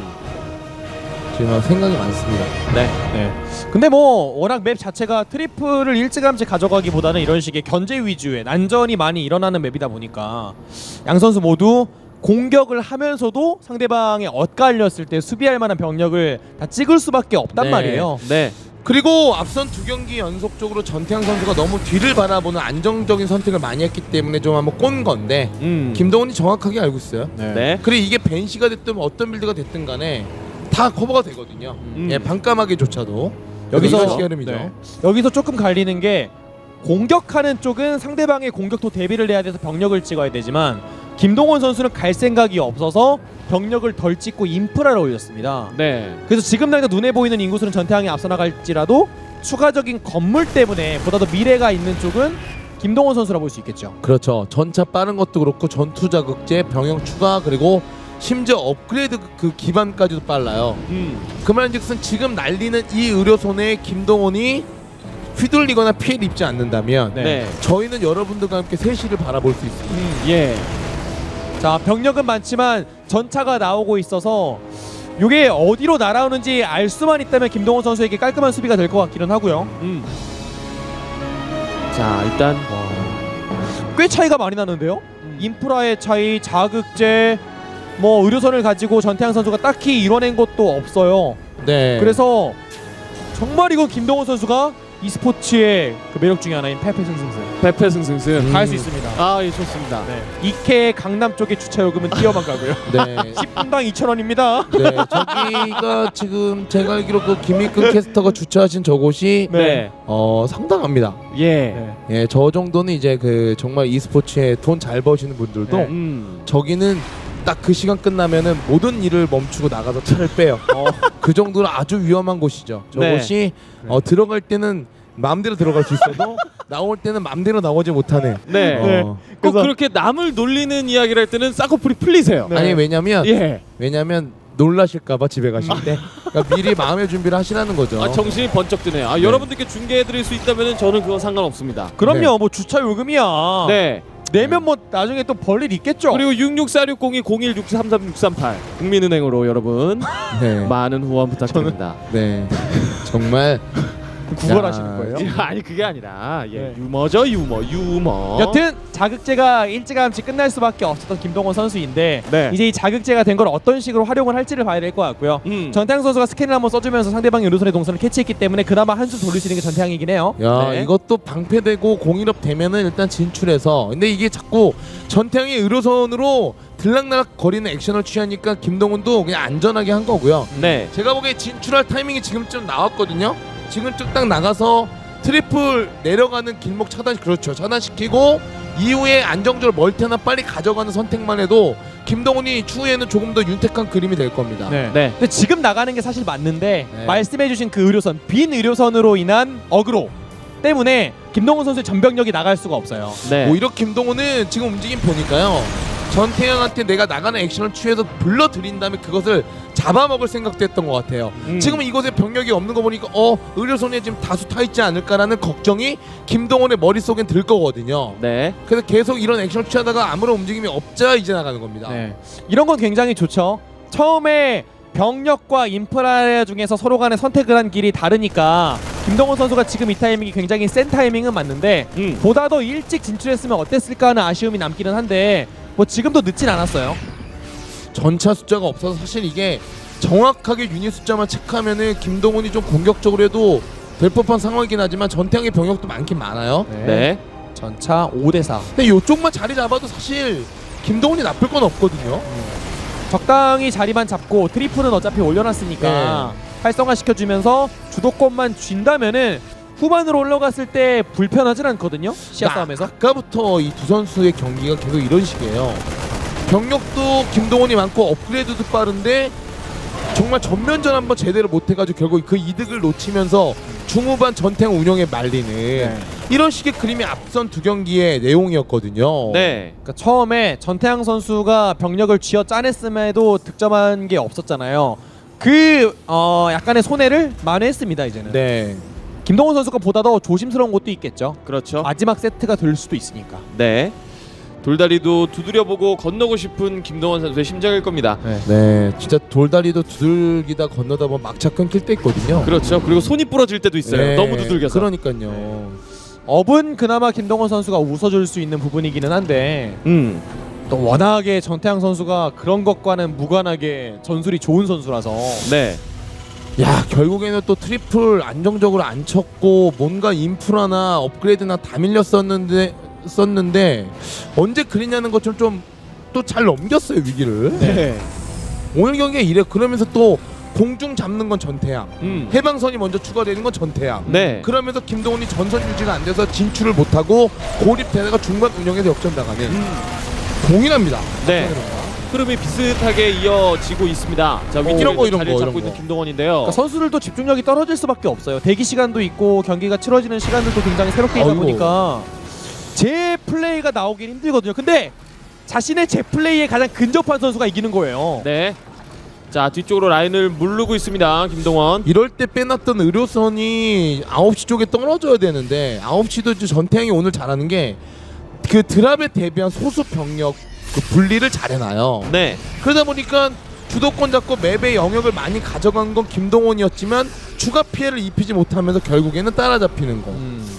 지금 생각이 많습니다. 네. 근데 뭐 워낙 맵 자체가 트리플을 일찌감치 가져가기보다는 이런 식의 견제 위주의 난전이 많이 일어나는 맵이다 보니까 양 선수 모두 공격을 하면서도 상대방의 엇갈렸을 때 수비할 만한 병력을 다 찍을 수밖에 없단 네. 말이에요. 네. 그리고 앞선 두 경기 연속적으로 전태양 선수가 너무 뒤를 바라보는 안정적인 선택을 많이 했기 때문에 좀 한번 꼰 건데 김동원이 정확하게 알고 있어요. 네. 그리고 이게 벤시가 됐든 어떤 빌드가 됐든 간에 다 커버가 되거든요. 예, 반까마귀조차도 여기서 시간음이죠. 네. 여기서 조금 갈리는 게 공격하는 쪽은 상대방의 공격도 대비를 해야 돼서 병력을 찍어야 되지만 김동원 선수는 갈 생각이 없어서 병력을 덜 찍고 인프라를 올렸습니다. 네. 그래서 지금 당장 눈에 보이는 인구수는 전태양이 앞서 나갈지라도 추가적인 건물 때문에 보다 더 미래가 있는 쪽은 김동원 선수라 볼 수 있겠죠. 그렇죠. 전차 빠른 것도 그렇고 전투 자극제, 병영 추가 그리고 심지어 업그레이드 그 기반까지도 빨라요. 그 말인즉슨 지금 날리는 이 의료선에 김동원이 휘둘리거나 피해를 입지 않는다면 네. 저희는 여러분들과 함께 세시를 바라볼 수 있습니다. 예. 자, 병력은 많지만 전차가 나오고 있어서 이게 어디로 날아오는지 알 수만 있다면 김동원 선수에게 깔끔한 수비가 될 것 같기는 하고요. 자 일단 꽤 차이가 많이 나는데요. 인프라의 차이, 자극제, 뭐 의료선을 가지고 전태양 선수가 딱히 이뤄낸 것도 없어요. 네. 그래서 정말 이건 김동원 선수가 e스포츠의 그 매력 중에 하나인 패패승승승 패패승승승 다 할 수 있습니다. 예 좋습니다. 네. 이케 강남 쪽의 주차 요금은 뛰어만 가고요. 네. 10분당 2,000원입니다. 네, 저기가 지금 제가 알기로 그 김익근 캐스터가 주최하신 저곳이 네. 상당합니다. 예. 예, 저 정도는 이제 그 정말 e스포츠에 돈 잘 버시는 분들도 네. 저기는 딱 그 시간 끝나면은 모든 일을 멈추고 나가서 차를 빼요. 그 정도로 아주 위험한 곳이죠. 저곳이 들어갈 때는 마음대로 들어갈 수 있어도 나올 때는 마음대로 나오지 못하는. 네. 꼭 그래서- 그렇게 남을 놀리는 이야기를 할 때는 쌍꺼풀이 풀리세요. 아니 왜냐면 예. 왜냐면 놀라실까봐 집에 가실 때 그러니까 미리 마음의 준비를 하시라는 거죠. 정신이 번쩍 드네요. 네. 여러분들께 중계해드릴 수 있다면 저는 그건 상관없습니다. 그럼요. 네. 뭐 주차 요금이야. 네. 내면 뭐 나중에 또 벌일 있겠죠. 그리고 66460-01633638 국민은행으로 여러분 네. 많은 후원 부탁드립니다. 네. 정말 구걸하시는 거예요? 아니 그게 아니라 네. 유머죠 유머. 여튼 자극제가 일찌감치 끝날 수밖에 없었던 김동원 선수인데 네. 이제 이 자극제가 된 걸 어떤 식으로 활용을 할지를 봐야 될 것 같고요. 전태양 선수가 스캔을 한번 써주면서 상대방의 의료선의 동선을 캐치했기 때문에 그나마 한숨 돌릴 수 있는 게 전태양이긴 해요. 야 네. 이것도 방패되고 공일업 되면은 일단 진출해서 근데 이게 자꾸 전태양이 의료선으로 들락날락 거리는 액션을 취하니까 김동훈도 그냥 안전하게 한 거고요. 네. 제가 보기에 진출할 타이밍이 지금쯤 나왔거든요. 지금쯤 딱 나가서 트리플 내려가는 길목 차단 그렇죠. 차단시키고 이후에 안정적으로 멀티 하나 빨리 가져가는 선택만 해도 김동훈이 추후에는 조금 더 윤택한 그림이 될 겁니다. 네. 네. 근데 지금 나가는 게 사실 맞는데 네. 말씀해주신 그 의료선 빈 의료선으로 인한 어그로 때문에 김동훈 선수의 전병력이 나갈 수가 없어요. 네. 오히려 김동훈은 지금 움직임 보니까요. 전태양한테 내가 나가는 액션을 취해서 불러들인 다음에 그것을 잡아먹을 생각도 했던 것 같아요. 지금 이곳에 병력이 없는 거 보니까 의료선에 지금 다수 타 있지 않을까라는 걱정이 김동훈의 머릿속엔 들 거거든요. 네. 그래서 계속 이런 액션을 취하다가 아무런 움직임이 없자 이제 나가는 겁니다. 네. 이런 건 굉장히 좋죠. 처음에 병력과 인프라 중에서 서로 간에 선택을 한 길이 다르니까 김동원 선수가 지금 이 타이밍이 굉장히 센 타이밍은 맞는데 보다 더 일찍 진출했으면 어땠을까 하는 아쉬움이 남기는 한데 뭐 지금도 늦진 않았어요. 전차 숫자가 없어서 사실 이게 정확하게 유닛 숫자만 체크하면은 김동훈이 좀 공격적으로 해도 될 법한 상황이긴 하지만 전태양의 병력도 많긴 많아요. 네. 전차 5대4. 근데 이쪽만 자리 잡아도 사실 김동훈이 나쁠 건 없거든요. 적당히 자리만 잡고 트리플은 어차피 올려놨으니까 활성화시켜주면서 주도권만 쥔다면은 후반으로 올라갔을 때 불편하진 않거든요. 시야 싸움에서. 아까부터 이 두 선수의 경기가 계속 이런 식이에요. 병력도 김동훈이 많고 업그레이드도 빠른데 정말 전면전 한번 제대로 못해가지고 결국 그 이득을 놓치면서 중후반 전태양 운영에 말리는 이런 식의 그림이 앞선 두 경기의 내용이었거든요. 네. 그러니까 처음에 전태양 선수가 병력을 쥐어 짜냈음에도 득점한 게 없었잖아요. 그 약간의 손해를 만회했습니다 이제는. 네. 김동훈 선수가 보다 더 조심스러운 것도 있겠죠. 그렇죠. 마지막 세트가 될 수도 있으니까. 네. 돌다리도 두드려보고 건너고 싶은 김동원 선수의 심정일 겁니다. 네, 진짜 돌다리도 두들기다 건너다 보면 막차 끊길 때 있거든요. 그렇죠. 그리고 손이 부러질 때도 있어요. 네, 너무 두들겨서. 그러니까요. 업은 그나마 김동원 선수가 웃어줄 수 있는 부분이기는 한데 또 워낙에 전태양 선수가 그런 것과는 무관하게 전술이 좋은 선수라서 네. 야, 결국에는 또 트리플 안정적으로 안 쳤고 뭔가 인프라나 업그레이드나 다 밀렸었는데 언제 그리냐는 것처럼 좀 또 잘 넘겼어요 위기를. 네. 오늘 경기에 이래. 그러면서 또 공중 잡는 건 전태양, 해방선이 먼저 추가되는 건 전태양. 네. 그러면서 김동훈이 전선 유지가 안 돼서 진출을 못하고 고립되다가 중반 운영에서 역전당하는 공인합니다. 네. 흐름이 비슷하게 이어지고 있습니다. 자, 이런 거, 이런 자리를 거, 잡고 이런 있는 거. 김동원인데요. 그러니까 선수들도 집중력이 떨어질 수밖에 없어요. 대기 시간도 있고 경기가 치러지는 시간들도 굉장히 새롭게 있다 보니까 제 플레이가 나오긴 힘들거든요. 근데 자신의 제 플레이에 가장 근접한 선수가 이기는 거예요. 네. 자, 뒤쪽으로 라인을 무르고 있습니다. 김동원. 이럴 때 빼놨던 의료선이 9시 쪽에 떨어져야 되는데 9시도 이제 전태양이 오늘 잘하는 게 그 드랍에 대비한 소수 병력 그 분리를 잘해놔요. 네. 그러다 보니까 주도권 잡고 맵의 영역을 많이 가져간 건 김동원이었지만 추가 피해를 입히지 못하면서 결국에는 따라잡히는 거.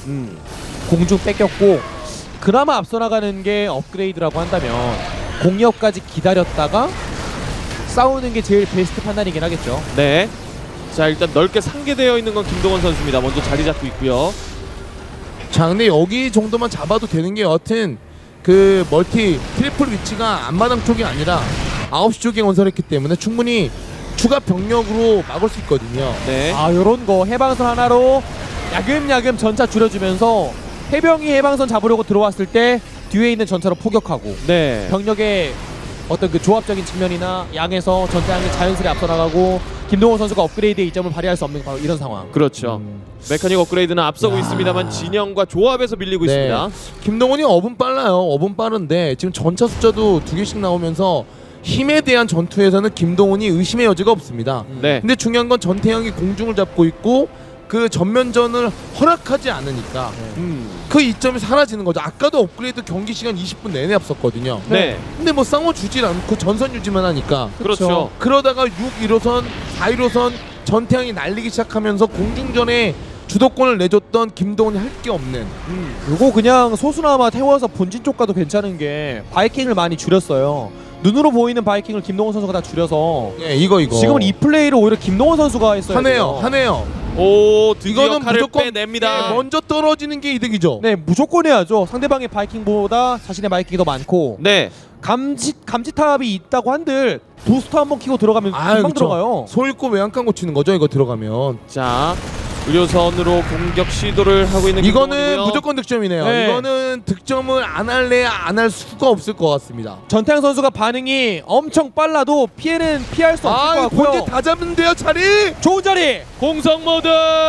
공중 뺏겼고 그나마 앞서 나가는 게 업그레이드라고 한다면 공격까지 기다렸다가 싸우는 게 제일 베스트 판단이긴 하겠죠. 네. 자, 일단 넓게 상계되어 있는 건 김동원 선수입니다. 먼저 자리 잡고 있고요. 자, 근데 여기 정도만 잡아도 되는 게 여하튼 그 멀티 트리플 위치가 앞마당 쪽이 아니라 9시 쪽에 건설했기 때문에 충분히 추가 병력으로 막을 수 있거든요. 네. 아, 요런 거 해방선 하나로 야금야금 전차 줄여주면서 해병이 해방선 잡으려고 들어왔을 때 뒤에 있는 전차로 포격하고 네. 병력의 어떤 그 조합적인 측면이나 양에서 전태양이 자연스레 앞서 나가고 김동원 선수가 업그레이드의 이점을 발휘할 수 없는 바로 이런 상황. 그렇죠. 메카닉 업그레이드는 앞서고 있습니다만 진영과 조합에서 밀리고 있습니다. 김동훈이 업은 빨라요. 업은 빠른데 지금 전차 숫자도 2개씩 나오면서 힘에 대한 전투에서는 김동훈이 의심의 여지가 없습니다. 네. 근데 중요한 건 전태양이 공중을 잡고 있고 그 전면전을 허락하지 않으니까 그 이점이 사라지는 거죠. 아까도 업그레이드 경기 시간 20분 내내 앞섰거든요. 네. 근데 뭐 싸워주질 않고 전선 유지만 하니까 그렇죠. 그러다가 6-1호선, 4-1호선 전태양이 날리기 시작하면서 공중전에 주도권을 내줬던 김동훈이 할 게 없는 요거 그냥 소수나마 태워서 본진 쪽 가도 괜찮은 게 바이킹을 많이 줄였어요. 눈으로 보이는 바이킹을 김동원 선수가 다 줄여서 이거 지금은 이 플레이를 오히려 김동원 선수가 했어요. 하네요. 오, 드디어 이거는 칼을 무조건 빼냅니다. 먼저 떨어지는 게 이득이죠. 네, 무조건 해야죠. 상대방의 바이킹보다 자신의 바이킹이 더 많고 네. 감지탑이 있다고 한들 부스터 한번 키고 들어가면 금방 그쵸. 들어가요. 소 읽고 외양간 고치는 거죠. 이거 들어가면. 자, 의료선으로 공격 시도를 하고 있는 이거는 김동훈이고요. 무조건 득점이네요. 네. 이거는 득점을 안 할래야 안 할 수가 없을 것 같습니다. 전태양 선수가 반응이 엄청 빨라도 피해는 피할 수 없을 것 이거 본진 같고요. 다 잡는데요, 자리. 좋은 자리. 공성 모드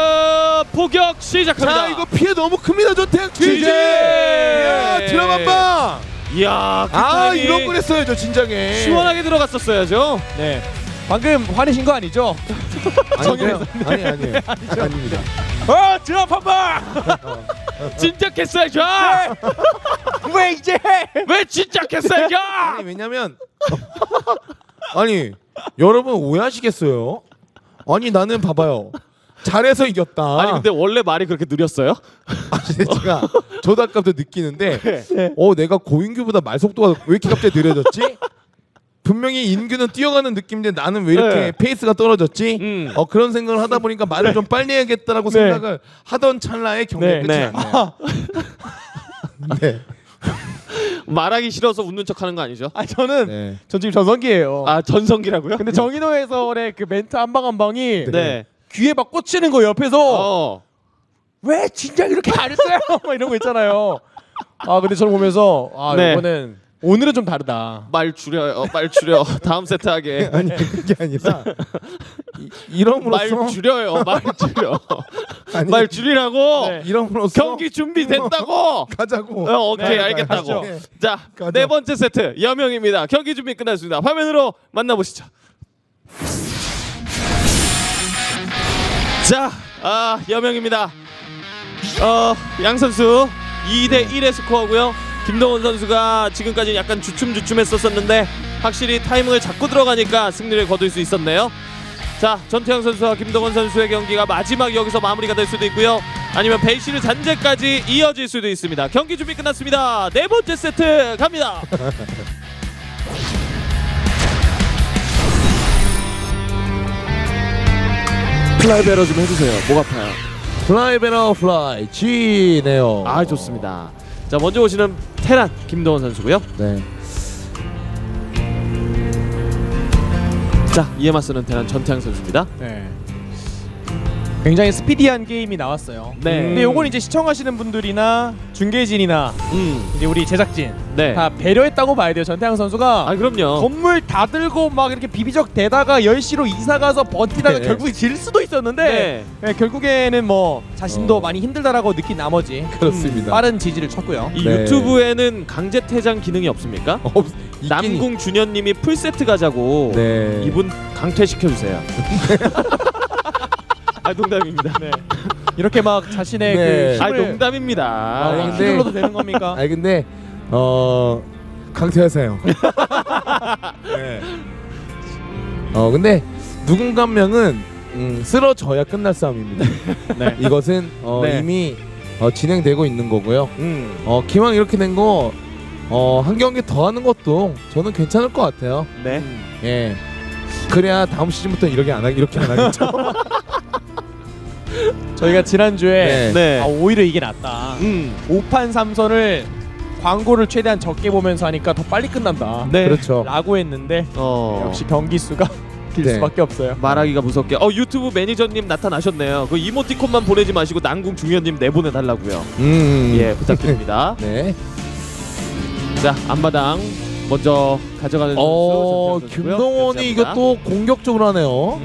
포격 시작합니다. 자, 이거 피해 너무 큽니다, 전태양. GG! 야, 드럼 한 방. 이야, 그 타이밍 이런 걸 했어야죠, 진작에. 시원하게 들어갔었어요. 네. 방금 화내신 거 아니죠? 아니에요. 아니에요. 아닙니다. 드랍 한 방. 진작했어야죠. 왜 이제? 왜 진작했어야죠? 아니, 왜냐면 아니, 여러분 오해하시겠어요? 아니, 나는 봐봐요. 잘해서 이겼다. 아니 근데 원래 말이 그렇게 느렸어요? 제가 저도 아까부터 느끼는데 네. 내가 고인규보다 말 속도가 왜 이렇게 갑자기 느려졌지? 분명히 인규는 뛰어가는 느낌인데 나는 왜 이렇게 네. 페이스가 떨어졌지? 그런 생각을 하다 보니까 말을 좀 빨리 해야겠다라고 네. 생각을 하던 찰나에 경기가 네. 끝이 네. 났네요. 네. 말하기 싫어서 웃는 척하는 거 아니죠? 저는 네. 전 지금 전성기예요. 아, 전성기라고요? 근데 정인호 해설의 그 멘트 한 방 한 방이 네. 귀에 막 꽂히는 거 옆에서 왜 진작 이렇게 안 했어요? 막 이런 거 있잖아요. 근데 저는 보면서 네. 이거는 오늘은 좀 다르다. 말 줄여요. 말 줄여. 다음 세트 하게. 아니 그게 아니라 이름으로써 말 줄여요. 말 줄여. 아니, 말 줄이라고. 네. 이름으로써 경기 준비됐다고. 가자고. 오케이, 네, 알겠다고. 가죠. 자, 가죠. 네 번째 세트 여명입니다. 경기 준비 끝났습니다. 화면으로 만나보시죠. 자, 여명입니다. 양 선수 2대1의 스코어고요. 김동원 선수가 지금까지 약간 주춤주춤했었는데 확실히 타이밍을 잡고 들어가니까 승리를 거둘 수 있었네요. 자, 전태양 선수와 김동원 선수의 경기가 마지막 여기서 마무리가 될 수도 있고요. 아니면 베이시르 잔재까지 이어질 수도 있습니다. 경기 준비 끝났습니다. 네 번째 세트 갑니다. 플라이 베러 좀 해주세요. 목 아파요. 플라이 베러 플라이 G네요. 좋습니다. 자, 먼저 오시는 테란 김동원 선수고요. 네. 자, 이에 맞서는 테란 전태양 선수입니다. 네. 굉장히 스피디한 게임이 나왔어요. 네. 근데 요건 이제 시청하시는 분들이나 중계진이나 이제 우리 제작진 네. 다 배려했다고 봐야 돼요. 전태양 선수가 그럼요. 건물 다 들고 막 이렇게 비비적 대다가 10시로 이사 가서 버티다가 네. 결국에 질 수도 있었는데 결국에는 뭐 자신도 많이 힘들다라고 느낀 나머지 그렇습니다. 빠른 지지를 쳤고요. 이 네. 유튜브에는 강제 퇴장 기능이 없습니까? 남궁 준현님이 풀세트 가자고 네. 이분 강퇴시켜 주세요. 농담입니다. 네. 이렇게 막 자신의 네. 그 힘을 농담입니다. 근데- 휘둘러도 되는 겁니까? 아니 근데 강퇴하세요. 네. 근데 누군가 한 명은 쓰러져야 끝날 싸움입니다. 네. 이것은 네. 이미 진행되고 있는 거고요. 기왕 이렇게 된 거 한 경기 더 하는 것도 저는 괜찮을 것 같아요. 네. 예. 그래야 다음 시즌부터 이렇게 안 하겠죠. 저희가 지난주에 네. 오히려 이게 낫다. 5판 3선을 광고를 최대한 적게 보면서 하니까 더 빨리 끝난다. 네. 그렇죠. 라고 했는데 역시 경기 수가 길 네. 수밖에 없어요. 말하기가 무섭게. 유튜브 매니저님 나타나셨네요. 그 이모티콘만 보내지 마시고 남궁 중현님 내보내달라고요. 예, 부탁드립니다. 네. 자, 앞마당 먼저 가져가는 선수 전태양 선수고요. 김동원이 이것도 공격적으로 하네요.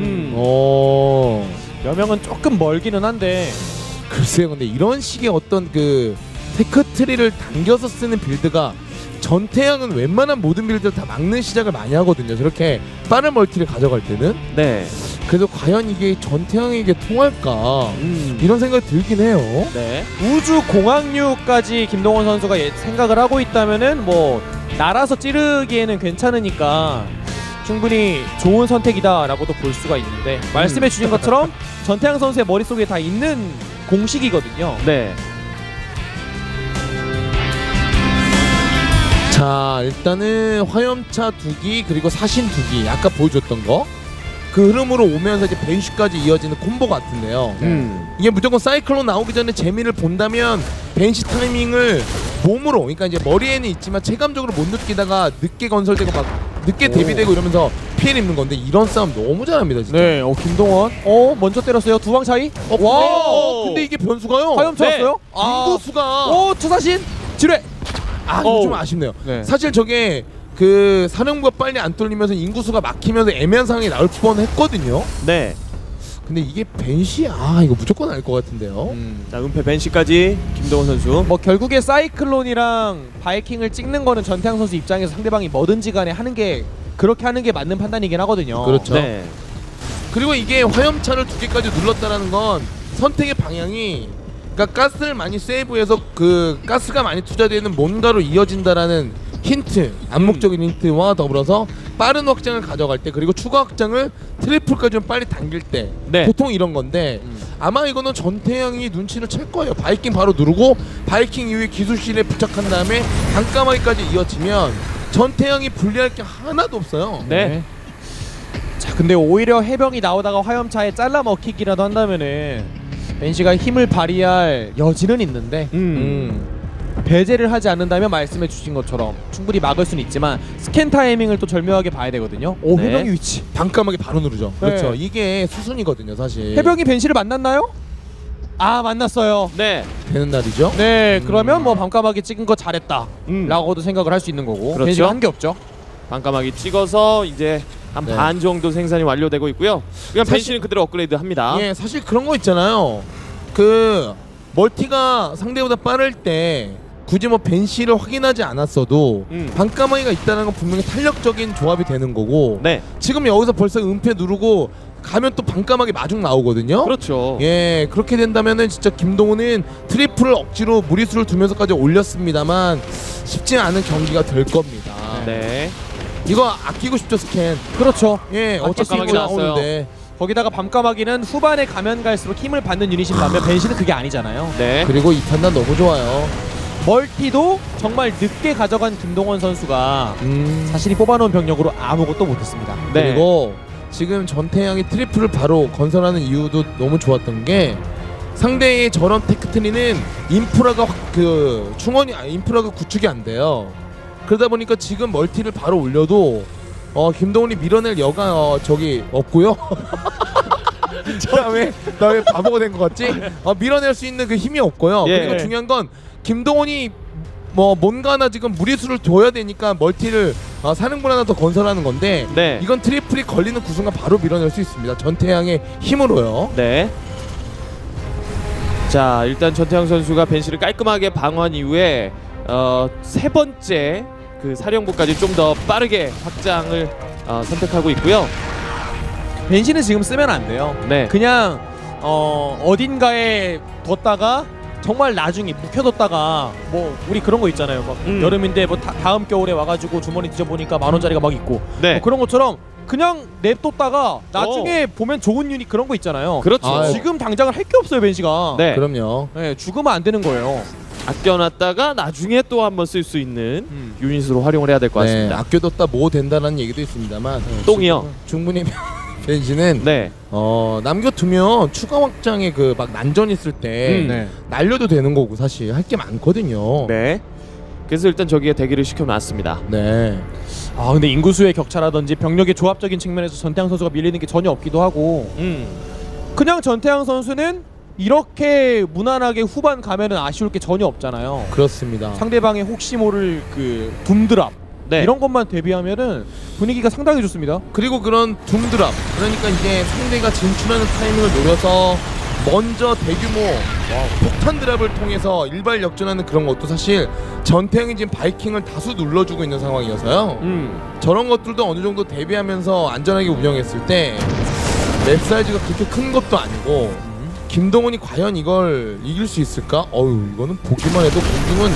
여명은 조금 멀기는 한데 글쎄요, 근데 이런 식의 어떤 그 테크 트리를 당겨서 쓰는 빌드가 전태양은 웬만한 모든 빌드를 다 막는 시작을 많이 하거든요. 저렇게 빠른 멀티를 가져갈 때는. 네. 그래도 과연 이게 전태양에게 통할까 이런 생각이 들긴 해요. 네. 우주 공항류까지 김동원 선수가 생각을 하고 있다면은 뭐 날아서 찌르기에는 괜찮으니까 충분히 좋은 선택이다라고도 볼 수가 있는데 말씀해 주신 것처럼 전태양 선수의 머릿속에 다 있는 공식이거든요. 네. 자, 일단은 화염차 2기 그리고 사신 2기 아까 보여줬던 거 그 흐름으로 오면서 이제 벤시까지 이어지는 콤보 같은데요. 이게 무조건 사이클론 나오기 전에 재미를 본다면 벤시 타이밍을 몸으로, 그러니까 이제 머리에는 있지만 체감적으로 못 느끼다가 늦게 건설되고 막 늦게 대비되고 이러면서 피해를 입는 건데 이런 싸움 너무 잘합니다 진짜. 네, 김동원 먼저 때렸어요. 두 방 차이. 와, 근데 이게 변수가요. 화염차 네. 왔어요. 인구수가 투사신 지뢰. 이거 좀 아쉽네요. 네. 사실 저게 그 사령부가 빨리 안 뚫리면서 인구수가 막히면서 애매한 상황이 나올 뻔했거든요. 네. 근데 이게 벤시 이거 무조건 알 것 같은데요. 자, 은폐 벤시까지 김동원 선수. 뭐 결국에 사이클론이랑 바이킹을 찍는 거는 전태양 선수 입장에서 상대방이 뭐든지 간에 그렇게 하는 게 맞는 판단이긴 하거든요. 그렇죠. 네. 그리고 이게 화염차를 2개까지 눌렀다라는 건 선택의 방향이, 그러니까 가스를 많이 세이브해서 그 가스가 많이 투자되는 뭔가로 이어진다라는 힌트, 암묵적인 힌트와 더불어서 빠른 확장을 가져갈 때, 그리고 추가 확장을 트리플까지 좀 빨리 당길 때, 네. 보통 이런 건데 아마 이거는 전태양이 눈치를 챌 거예요. 바이킹 바로 누르고 바이킹 이후에 기술실에 부착한 다음에 반까마귀까지 이어지면 전태양이 불리할 게 하나도 없어요. 네. 자, 근데 오히려 해병이 나오다가 화염차에 잘라 먹히기라도 한다면은 벤시가 힘을 발휘할 여지는 있는데 배제를 하지 않는다면 말씀해 주신 것처럼 충분히 막을 수는 있지만 스캔 타이밍을 또 절묘하게 봐야 되거든요. 오, 네. 해병이 위치. 반까마귀 바로 누르죠. 네. 그렇죠. 이게 수순이거든요, 사실. 해병이 벤시를 만났나요? 만났어요. 네. 되는 날이죠. 네, 그러면 뭐 밤까마귀 찍은 거 잘했다 라고도 생각을 할 수 있는 거고. 그렇죠. 벤시가 한 게 없죠. 반까마귀 찍어서 이제 한 네. 반 정도 생산이 완료되고 있고요. 그냥 사실- 벤시는 그대로 업그레이드 합니다. 예, 사실 그런 거 있잖아요. 그 멀티가 상대보다 빠를 때 굳이 뭐 벤시를 확인하지 않았어도 반까마귀가 있다는 건 분명히 탄력적인 조합이 되는 거고. 네. 지금 여기서 벌써 은폐 누르고 가면 또 반까마귀 마중 나오거든요. 그렇죠. 예, 그렇게 된다면은 진짜 김동훈은 트리플을 억지로 무리수를 두면서까지 올렸습니다만 쉽지 않은 경기가 될 겁니다. 네. 이거 아끼고 싶죠, 스캔. 그렇죠. 예, 어차피 반까마귀 이거 나왔어요. 나오는데. 거기다가 밤까마귀는 후반에 가면 갈수록 힘을 받는 유닛인 반면 벤시는 그게 아니잖아요. 네. 그리고 이 판단 너무 좋아요. 멀티도 정말 늦게 가져간 김동원 선수가 자신이 뽑아놓은 병력으로 아무것도 못했습니다. 네. 그리고 지금 전태양이 트리플을 바로 건설하는 이유도 너무 좋았던 게 상대의 저런 테크트리는 인프라가 인프라가 구축이 안 돼요. 그러다 보니까 지금 멀티를 바로 올려도 김동훈이 밀어낼 여가 저기 없고요. 나 왜 바보가 된 것 같지? 밀어낼 수 있는 그 힘이 없고요. 예. 그리고 중요한 건 김동훈이 뭐 뭔가 하나 지금 무리수를 둬야 되니까 멀티를 사령부 하나 더 건설하는 건데 네. 이건 트리플이 걸리는 그 순간 바로 밀어낼 수 있습니다. 전태양의 힘으로요. 네. 자, 일단 전태양 선수가 벤시를 깔끔하게 방어한 이후에 세 번째 그 사령부까지 좀 더 빠르게 확장을 선택하고 있고요. 벤시는 지금 쓰면 안 돼요. 네. 그냥 어딘가에 뒀다가 정말 나중에 묵혀뒀다가 뭐 우리 그런 거 있잖아요. 막 여름인데 뭐 다음 겨울에 와가지고 주머니 뒤져보니까 10,000원짜리가 막 있고 네. 뭐 그런 것처럼 그냥 냅뒀다가 나중에 보면 좋은 유닛 그런 거 있잖아요. 그렇죠. 지금 당장은 할 게 없어요, 벤시가. 네. 그럼요. 네, 죽으면 안 되는 거예요. 아껴놨다가 나중에 또 한번 쓸 수 있는 유닛으로 활용을 해야 될 것 같습니다. 아껴뒀다 뭐 된다는 얘기도 있습니다만 똥이요. 충분히 벤시는 네. 남겨두면 추가 확장에 그 막 난전 있을 때 네. 날려도 되는 거고 사실 할 게 많거든요. 네. 그래서 일단 저기에 대기를 시켜놨습니다. 네. 근데 인구수의 격차라든지 병력의 조합적인 측면에서 전태양 선수가 밀리는 게 전혀 없기도 하고 그냥 전태양 선수는 이렇게 무난하게 후반 가면은 아쉬울 게 전혀 없잖아요. 그렇습니다. 상대방의 혹시 모를 그 둠드랍 네. 이런 것만 대비하면은 분위기가 상당히 좋습니다. 그리고 그런 둠드랍, 그러니까 이제 상대가 진출하는 타이밍을 노려서 먼저 대규모 폭탄 드랍을 통해서 일발 역전하는 그런 것도 사실 전태양이 지금 바이킹을 다수 눌러주고 있는 상황이어서요. 저런 것들도 어느 정도 대비하면서 안전하게 운영했을 때 맵 사이즈가 그렇게 큰 것도 아니고 김동훈이 과연 이걸 이길 수 있을까? 이거는 보기만 해도 공중은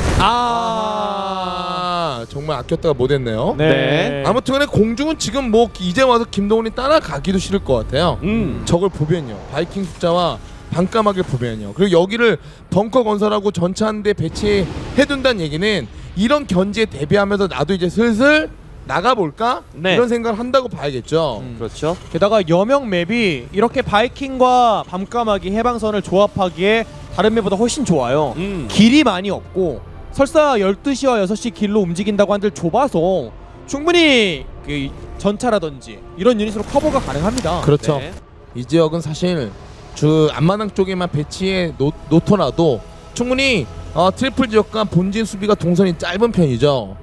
정말 아꼈다가 못했네요. 네. 아무튼간에 공중은 지금 뭐 이제 와서 김동훈이 따라가기도 싫을 것 같아요. 저걸 보면요, 바이킹 숫자와 반까마귀를 보면요, 그리고 여기를 벙커 건설하고 전차 한 대 배치해둔다는 얘기는 이런 견지에 대비하면서 나도 이제 슬슬 나가볼까? 네. 이런 생각을 한다고 봐야겠죠. 그렇죠. 게다가 여명 맵이 이렇게 바이킹과 밤까마귀 해방선을 조합하기에 다른 맵보다 훨씬 좋아요. 길이 많이 없고 설사 12시와 6시 길로 움직인다고 한들 좁아서 충분히 그 전차라든지 이런 유닛으로 커버가 가능합니다. 그렇죠. 네. 이 지역은 사실 주 앞마당 쪽에만 배치해 놓더라도 충분히 트리플 지역과 본진 수비가 동선이 짧은 편이죠.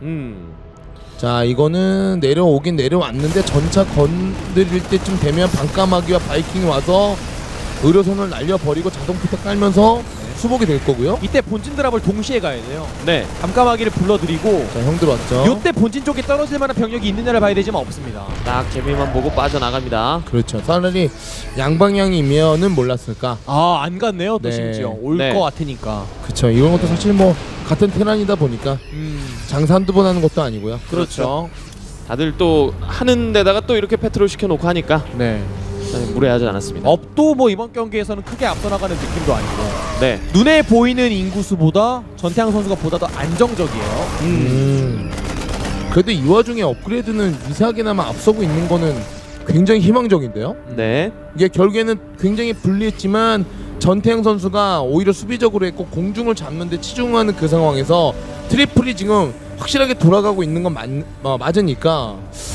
자, 이거는 내려오긴 내려왔는데 전차 건드릴 때쯤 되면 반까마귀와 바이킹이 와서 의료선을 날려버리고 자동 피터 깔면서 수복이 될 거고요. 이때 본진 드랍을 동시에 가야 돼요. 네. 밤까마귀를 불러들이고 자, 형 들어왔죠. 요때 본진 쪽에 떨어질 만한 병력이 있느냐를 봐야 되지만 없습니다. 딱 재미만 보고 빠져나갑니다. 그렇죠. 차라리 양방향이면은 몰랐을까. 안 갔네요. 또 네. 심지어 올 것 네. 같으니까. 그렇죠. 이런 것도 사실 뭐 같은 테란이다 보니까 장사 한두 번 하는 것도 아니고요. 그렇죠. 다들 또 하는 데다가 또 이렇게 페트롤 시켜놓고 하니까 네. 무례하지 않았습니다. 업도 뭐 이번 경기에서는 크게 앞서 나가는 느낌도 아니고 네. 눈에 보이는 인구수보다 전태양 선수가 보다 더 안정적이에요. 그래도 이 와중에 업그레이드는 미세하게나마 앞서고 있는 거는 굉장히 희망적인데요. 네. 이게 결국에는 굉장히 불리했지만 전태양 선수가 오히려 수비적으로 했고 공중을 잡는데 치중하는 그 상황에서 트리플이 지금 확실하게 돌아가고 있는 건 맞으니까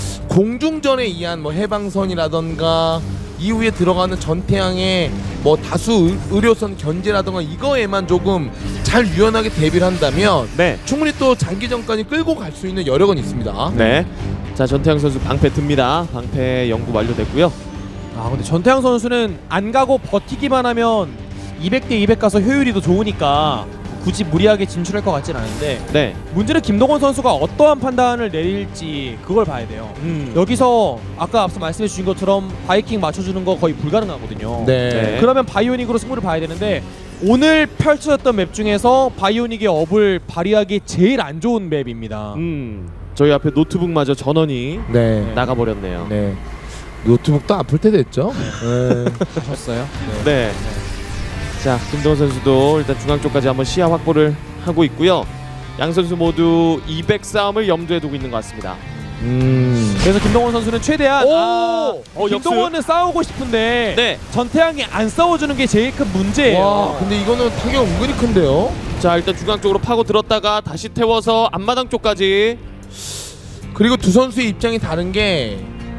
공중전에 의한 뭐 해방선이라던가 이후에 들어가는 전태양의 뭐 다수 의료선 견제라던가 이거에만 조금 잘 유연하게 대비를 한다면 네. 충분히 또 장기전까지 끌고 갈 수 있는 여력은 있습니다. 네. 자, 전태양 선수 방패 듭니다. 방패 연구 완료됐고요. 근데 전태양 선수는 안 가고 버티기만 하면 200대 200 가서 효율이 더 좋으니까 굳이 무리하게 진출할 것 같진 않은데 네. 문제는 김동원 선수가 어떠한 판단을 내릴지 그걸 봐야 돼요. 여기서 아까 앞서 말씀해 주신 것처럼 바이킹 맞춰주는 거 거의 불가능하거든요. 네. 그러면 바이오닉으로 승부를 봐야 되는데 오늘 펼쳐졌던 맵 중에서 바이오닉의 업을 발휘하기 제일 안 좋은 맵입니다. 저희 앞에 노트북마저 전원이 네. 나가버렸네요. 네. 노트북도 아플 때 됐죠. 네. 하셨어요? 네. 자, 김동원 선수도 일단 중앙 쪽까지 한번 시야 확보를 하고 있고요. 양 선수 모두 200 싸움을 염두에 두고 있는 것 같습니다. 그래서 김동원 선수는 최대한 김동원은 싸우고 싶은데 네. 전태양이 안 싸워주는 게 제일 큰 문제예요. 와, 근데 이거는 타격 은근히 큰데요. 자, 일단 중앙 쪽으로 파고 들었다가 다시 태워서 앞마당 쪽까지. 그리고 두 선수의 입장이 다른 게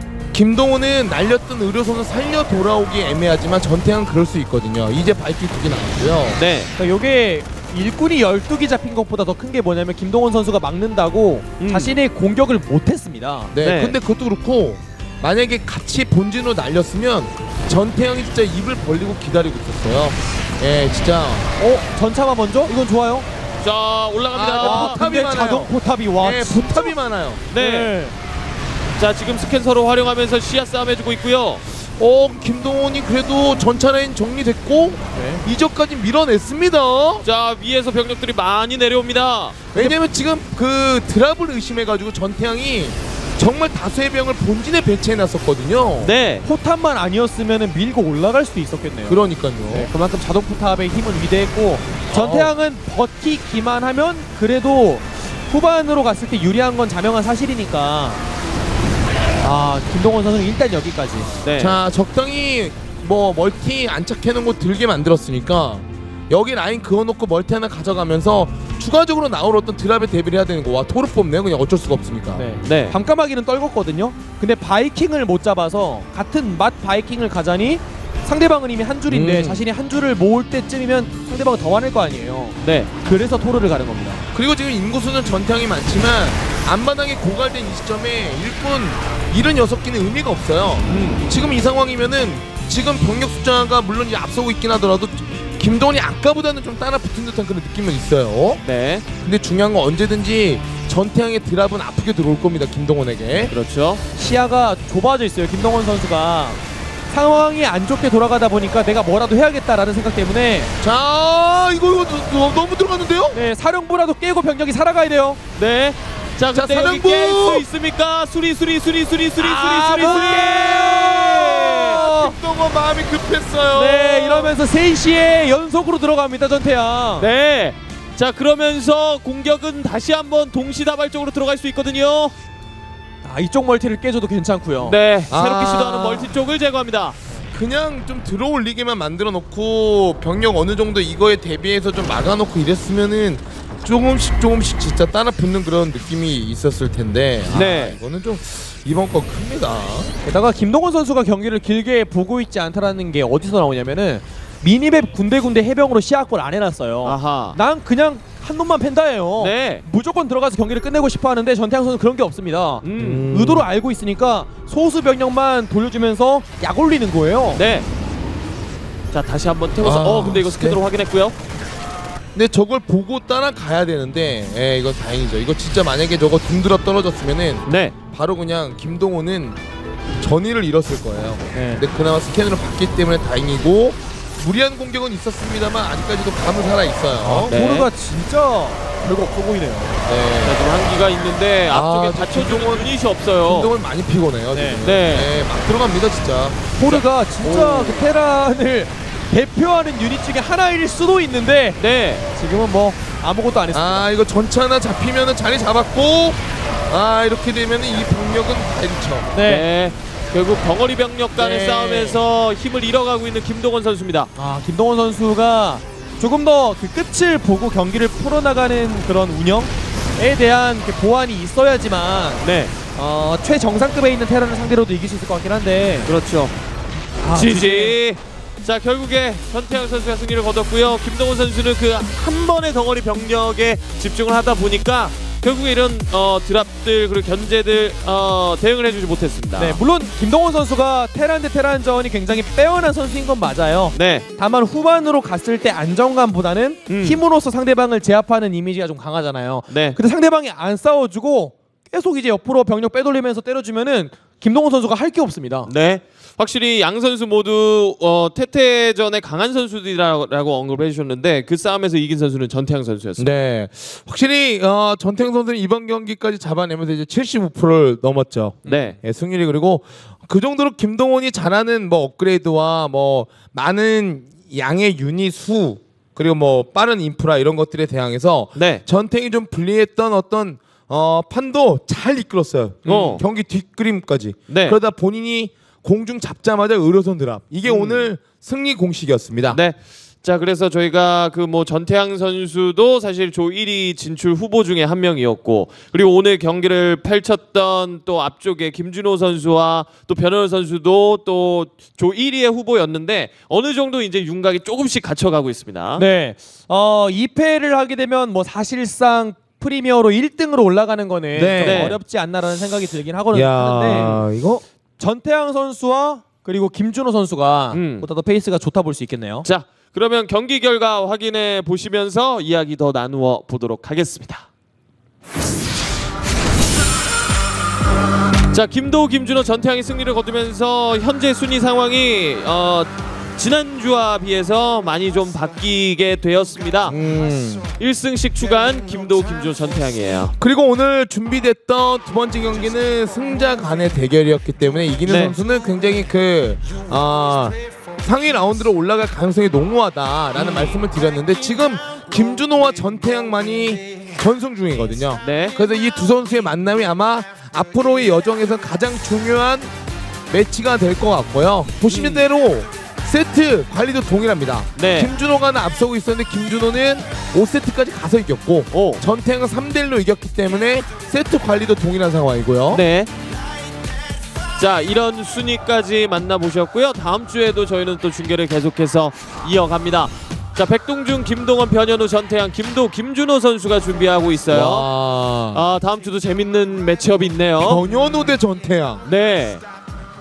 김동훈은 날렸던 의료선을 살려 돌아오기 애매하지만 전태양은 그럴 수 있거든요. 이제 바이킹 2개 나왔고요. 네. 그러니까 요게 일꾼이 12기 잡힌 것보다 더 큰 게 뭐냐면 김동원 선수가 막는다고 자신의 공격을 못했습니다. 네, 네. 근데 그것도 그렇고 만약에 같이 본진으로 날렸으면 전태양이 진짜 입을 벌리고 기다리고 있었어요. 예, 진짜. 전차만 먼저? 이건 좋아요. 자, 올라갑니다. 포탑이 근데 많아요. 자동 포탑이 와. 네, 진짜? 포탑이 많아요. 네. 자, 지금 스캔서로 활용하면서 시야 싸움 해주고 있고요. 김동훈이 그래도 전차 라인 정리됐고 네. 이적까지 밀어냈습니다. 자, 위에서 병력들이 많이 내려옵니다. 왜냐면 지금 그 드랍을 의심해가지고 전태양이 정말 다수의 병을 본진에 배치해놨었거든요. 네. 포탑만 아니었으면 밀고 올라갈 수도 있었겠네요. 그러니까요. 네, 그만큼 자동 포탑의 힘은 위대했고 전태양은 버티기만 하면 그래도 후반으로 갔을 때 유리한 건 자명한 사실이니까 김동원 선수는 일단 여기까지. 네. 자, 적당히 뭐 멀티 안착해놓은 거 들게 만들었으니까 여기 라인 그어놓고 멀티 하나 가져가면서 추가적으로 나올 어떤 드랍에 대비를 해야 되는 거. 와, 토르 뽑네요. 그냥 어쩔 수가 없으니까. 네. 네. 밤까마귀는 떨궜거든요. 근데 바이킹을 못 잡아서 같은 맛 바이킹을 가자니 상대방은 이미 한 줄인데 자신이 한 줄을 모을 때쯤이면 상대방은 더 화낼 거 아니에요. 네. 그래서 토르를 가는 겁니다. 그리고 지금 인구수는 전태양이 많지만 앞마당에 고갈된 이 시점에 일꾼 76기는 의미가 없어요. 지금 이 상황이면은 지금 병력 숫자가 물론 이제 앞서고 있긴 하더라도 김동원이 아까보다는 좀 따라붙은 듯한 그런 느낌은 있어요. 네. 근데 중요한 건 언제든지 전태양의 드랍은 아프게 들어올 겁니다. 김동원에게. 그렇죠. 시야가 좁아져 있어요. 김동원 선수가 상황이 안 좋게 돌아가다 보니까 내가 뭐라도 해야겠다라는 생각 때문에 자, 이거 너무 들어갔는데요? 네, 사령부라도 깨고 병력이 살아가야 돼요. 네. 자, 자, 근데 여기 사령부! 깰 수 있습니까? 수리. 김동원 마음이 급했어요. 네, 이러면서 3시에 연속으로 들어갑니다. 전태양. 네. 자, 그러면서 공격은 다시 한번 동시다발적으로 들어갈 수 있거든요. 이쪽 멀티를 깨줘도 괜찮고요. 네. 새롭게 시도하는 멀티 쪽을 제거합니다. 그냥 좀 들어올리게만 만들어 놓고 병력 어느 정도 이거에 대비해서 좀 막아놓고 이랬으면은 조금씩 진짜 따라 붙는 그런 느낌이 있었을 텐데. 네. 이거는 좀 이번 거 큽니다. 게다가 김동원 선수가 경기를 길게 보고 있지 않다라는 게 어디서 나오냐면은 미니맵 군데군데 해병으로 시야 확보를 안 해놨어요. 아하. 난 그냥 한 놈만 팬다예요. 네. 무조건 들어가서 경기를 끝내고 싶어 하는데 전태양 선수는 그런 게 없습니다. 의도를 알고 있으니까 소수 병력만 돌려주면서 약 올리는 거예요. 네. 자, 다시 한번 태워서 근데 이거 스캔으로 확인했고요. 근데 저걸 보고 따라가야 되는데 이건 다행이죠. 이거 진짜 만약에 저거 둥드러 떨어졌으면은 네. 바로 그냥 김동호는 전의를 잃었을 거예요. 네. 근데 그나마 스캔으로 봤기 때문에 다행이고 무리한 공격은 있었습니다만 아직까지도 감은 살아있어요. 네. 보르가 진짜 별거 없어 보이네요. 네. 자, 지금 한기가 있는데 앞쪽에 받쳐주는 유닛이 없어요. 김동원 많이 피곤해요. 네. 지금. 네. 막 들어갑니다 진짜. 보르가 진짜 그 테란을 대표하는 유닛 중에 하나일 수도 있는데 네. 지금은 뭐 아무것도 안 했습니다. 이거 전차 하나 잡히면은 자리 잡았고 이렇게 되면은 이 병력은 다 잃죠. 네. 결국 벙어리 병력 간의 네. 싸움에서 힘을 잃어가고 있는 김동원 선수입니다. 김동원 선수가 조금 더 그 끝을 보고 경기를 풀어나가는 그런 운영에 대한 그 보완이 있어야지만 네. 최정상급에 있는 테란을 상대로도 이길 수 있을 것 같긴 한데 그렇죠. 지지. 자, 결국에 전태양 선수가 승리를 거뒀고요. 김동원 선수는 그 한 번의 덩어리 병력에 집중을 하다 보니까 결국에 이런 드랍들 그리고 견제들 대응을 해주지 못했습니다. 네, 물론 김동원 선수가 테란 대 테란전이 굉장히 빼어난 선수인 건 맞아요. 네. 다만 후반으로 갔을 때 안정감보다는 힘으로써 상대방을 제압하는 이미지가 좀 강하잖아요. 네. 근데 상대방이 안 싸워주고 계속 이제 옆으로 병력 빼돌리면서 때려주면은 김동원 선수가 할 게 없습니다. 네. 확실히 양 선수 모두 태태전에 강한 선수들이라고 언급을 해주셨는데 그 싸움에서 이긴 선수는 전태양 선수였습니다. 네. 확실히 전태양 선수는 이번 경기까지 잡아내면서 이제 75%를 넘었죠. 네. 승률이. 그리고 그 정도로 김동원이 잘하는 뭐 업그레이드와 뭐 많은 양의 유닛 수 그리고 뭐 빠른 인프라 이런 것들에 대항해서 네. 전태양이 좀 불리했던 어떤 판도 잘 이끌었어요. 경기 뒷그림까지. 네. 그러다 본인이 공중 잡자마자 의료선 드랍. 이게 오늘 승리 공식이었습니다. 네. 자, 그래서 저희가 그 뭐 전태양 선수도 사실 조 1위 진출 후보 중에 한 명이었고, 그리고 오늘 경기를 펼쳤던 또 앞쪽에 김준호 선수와 또 변현우 선수도 또 조 1위의 후보였는데 어느 정도 이제 윤곽이 조금씩 갖춰가고 있습니다. 네. 2패를 하게 되면 뭐 사실상 프리미어로 1등으로 올라가는 거는 네. 좀 네. 어렵지 않나라는 생각이 들긴 하거든요. 야, 이거 전태양 선수와 그리고 김준호 선수가 보다 더 페이스가 좋다 볼 수 있겠네요. 자, 그러면 경기 결과 확인해 보시면서 이야기 더 나누어 보도록 하겠습니다. 자, 김도우, 김준호, 전태양이 승리를 거두면서 현재 순위 상황이 지난주와 비해서 많이 좀 바뀌게 되었습니다. 1승씩 추가한 김도우, 김준호, 전태양이에요. 그리고 오늘 준비됐던 두 번째 경기는 승자 간의 대결이었기 때문에 이기는 네. 선수는 굉장히 상위 라운드로 올라갈 가능성이 농후하다라는 말씀을 드렸는데 지금 김준호와 전태양만이 전승 중이거든요. 네. 그래서 이 두 선수의 만남이 아마 앞으로의 여정에서 가장 중요한 매치가 될 것 같고요. 보시는 대로 세트 관리도 동일합니다. 네. 김준호가 앞서고 있었는데 김준호는 5세트까지 가서 이겼고 전태양은 3대1로 이겼기 때문에 세트 관리도 동일한 상황이고요. 네. 자, 이런 순위까지 만나보셨고요. 다음 주에도 저희는 또 중계를 계속해서 이어갑니다. 자, 백동준, 김동원, 변현우, 전태양, 김도우, 김준호 선수가 준비하고 있어요. 다음 주도 재밌는 매치업이 있네요. 변현우 대 전태양. 네.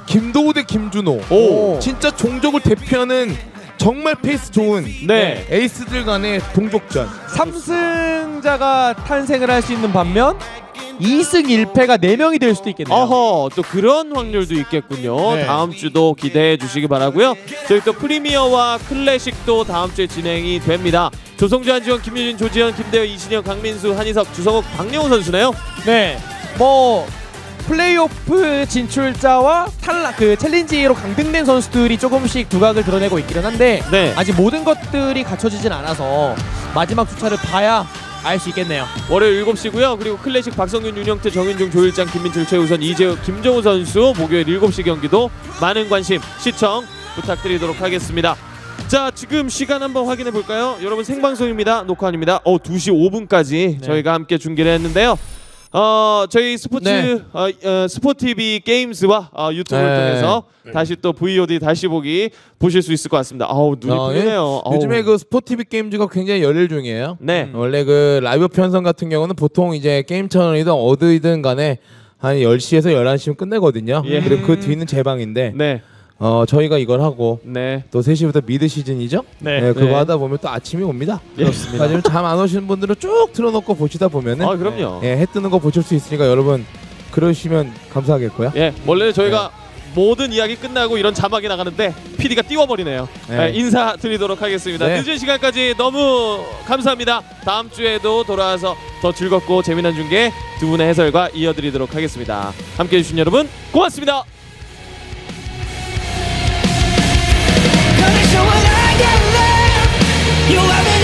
김도우 대 김준호. 오. 진짜 종족을 대표하는 정말 페이스 좋은 네. 에이스들 간의 동족전. 3승자가 탄생을 할 수 있는 반면 2승 1패가 4명이 될 수도 있겠네요. 어허, 또 그런 확률도 있겠군요. 네. 다음 주도 기대해 주시기 바라고요. 저희 또 프리미어와 클래식도 다음 주에 진행이 됩니다. 조성주, 한지원, 김유진, 조지현, 김대호, 이신영, 강민수, 한희석, 주성욱, 박영호 선수네요. 네, 뭐 플레이오프 진출자와 탈락 그 챌린지로 강등된 선수들이 조금씩 두각을 드러내고 있기는 한데 네. 아직 모든 것들이 갖춰지진 않아서 마지막 주차를 봐야 알 수 있겠네요. 월요일 7시고요. 그리고 클래식 박성균, 윤영태, 정윤중, 조일장, 김민철, 최우선, 이재욱, 김정우 선수 목요일 7시 경기도 많은 관심 시청 부탁드리도록 하겠습니다. 자, 지금 시간 한번 확인해 볼까요? 여러분 생방송입니다. 녹화 아닙니다. 2시 5분까지 저희가 함께 중계를 했는데요. 저희 스포츠 스포티비 게임즈와 유튜브를 통해서 다시 또 VOD 다시 보기 보실 수 있을 것 같습니다. 아우, 눈이 풀리네요. 요즘에 그 스포티비 게임즈가 굉장히 열일 중이에요. 네. 원래 그 라이브 편성 같은 경우는 보통 이제 게임 채널이든 어디든 간에 한 10시에서 11시면 끝내거든요. 예. 그리고 그 뒤는 제 방인데 네. 저희가 이걸 하고 네. 또 3시부터 미드 시즌이죠? 네. 그거 네. 하다 보면 또 아침이 옵니다. 그렇습니다. 하지만 잠 안 오시는 분들은 쭉 틀어놓고 보시다 보면은 그럼요. 해 뜨는 거 보실 수 있으니까 여러분 그러시면 감사하겠고요. 예, 원래 저희가 모든 이야기 끝나고 이런 자막이 나가는데 PD가 띄워버리네요. 네. 인사드리도록 하겠습니다. 네. 늦은 시간까지 너무 감사합니다. 다음 주에도 돌아와서 더 즐겁고 재미난 중계 두 분의 해설과 이어드리도록 하겠습니다. 함께해 주신 여러분 고맙습니다. Gonna show what I got left. You have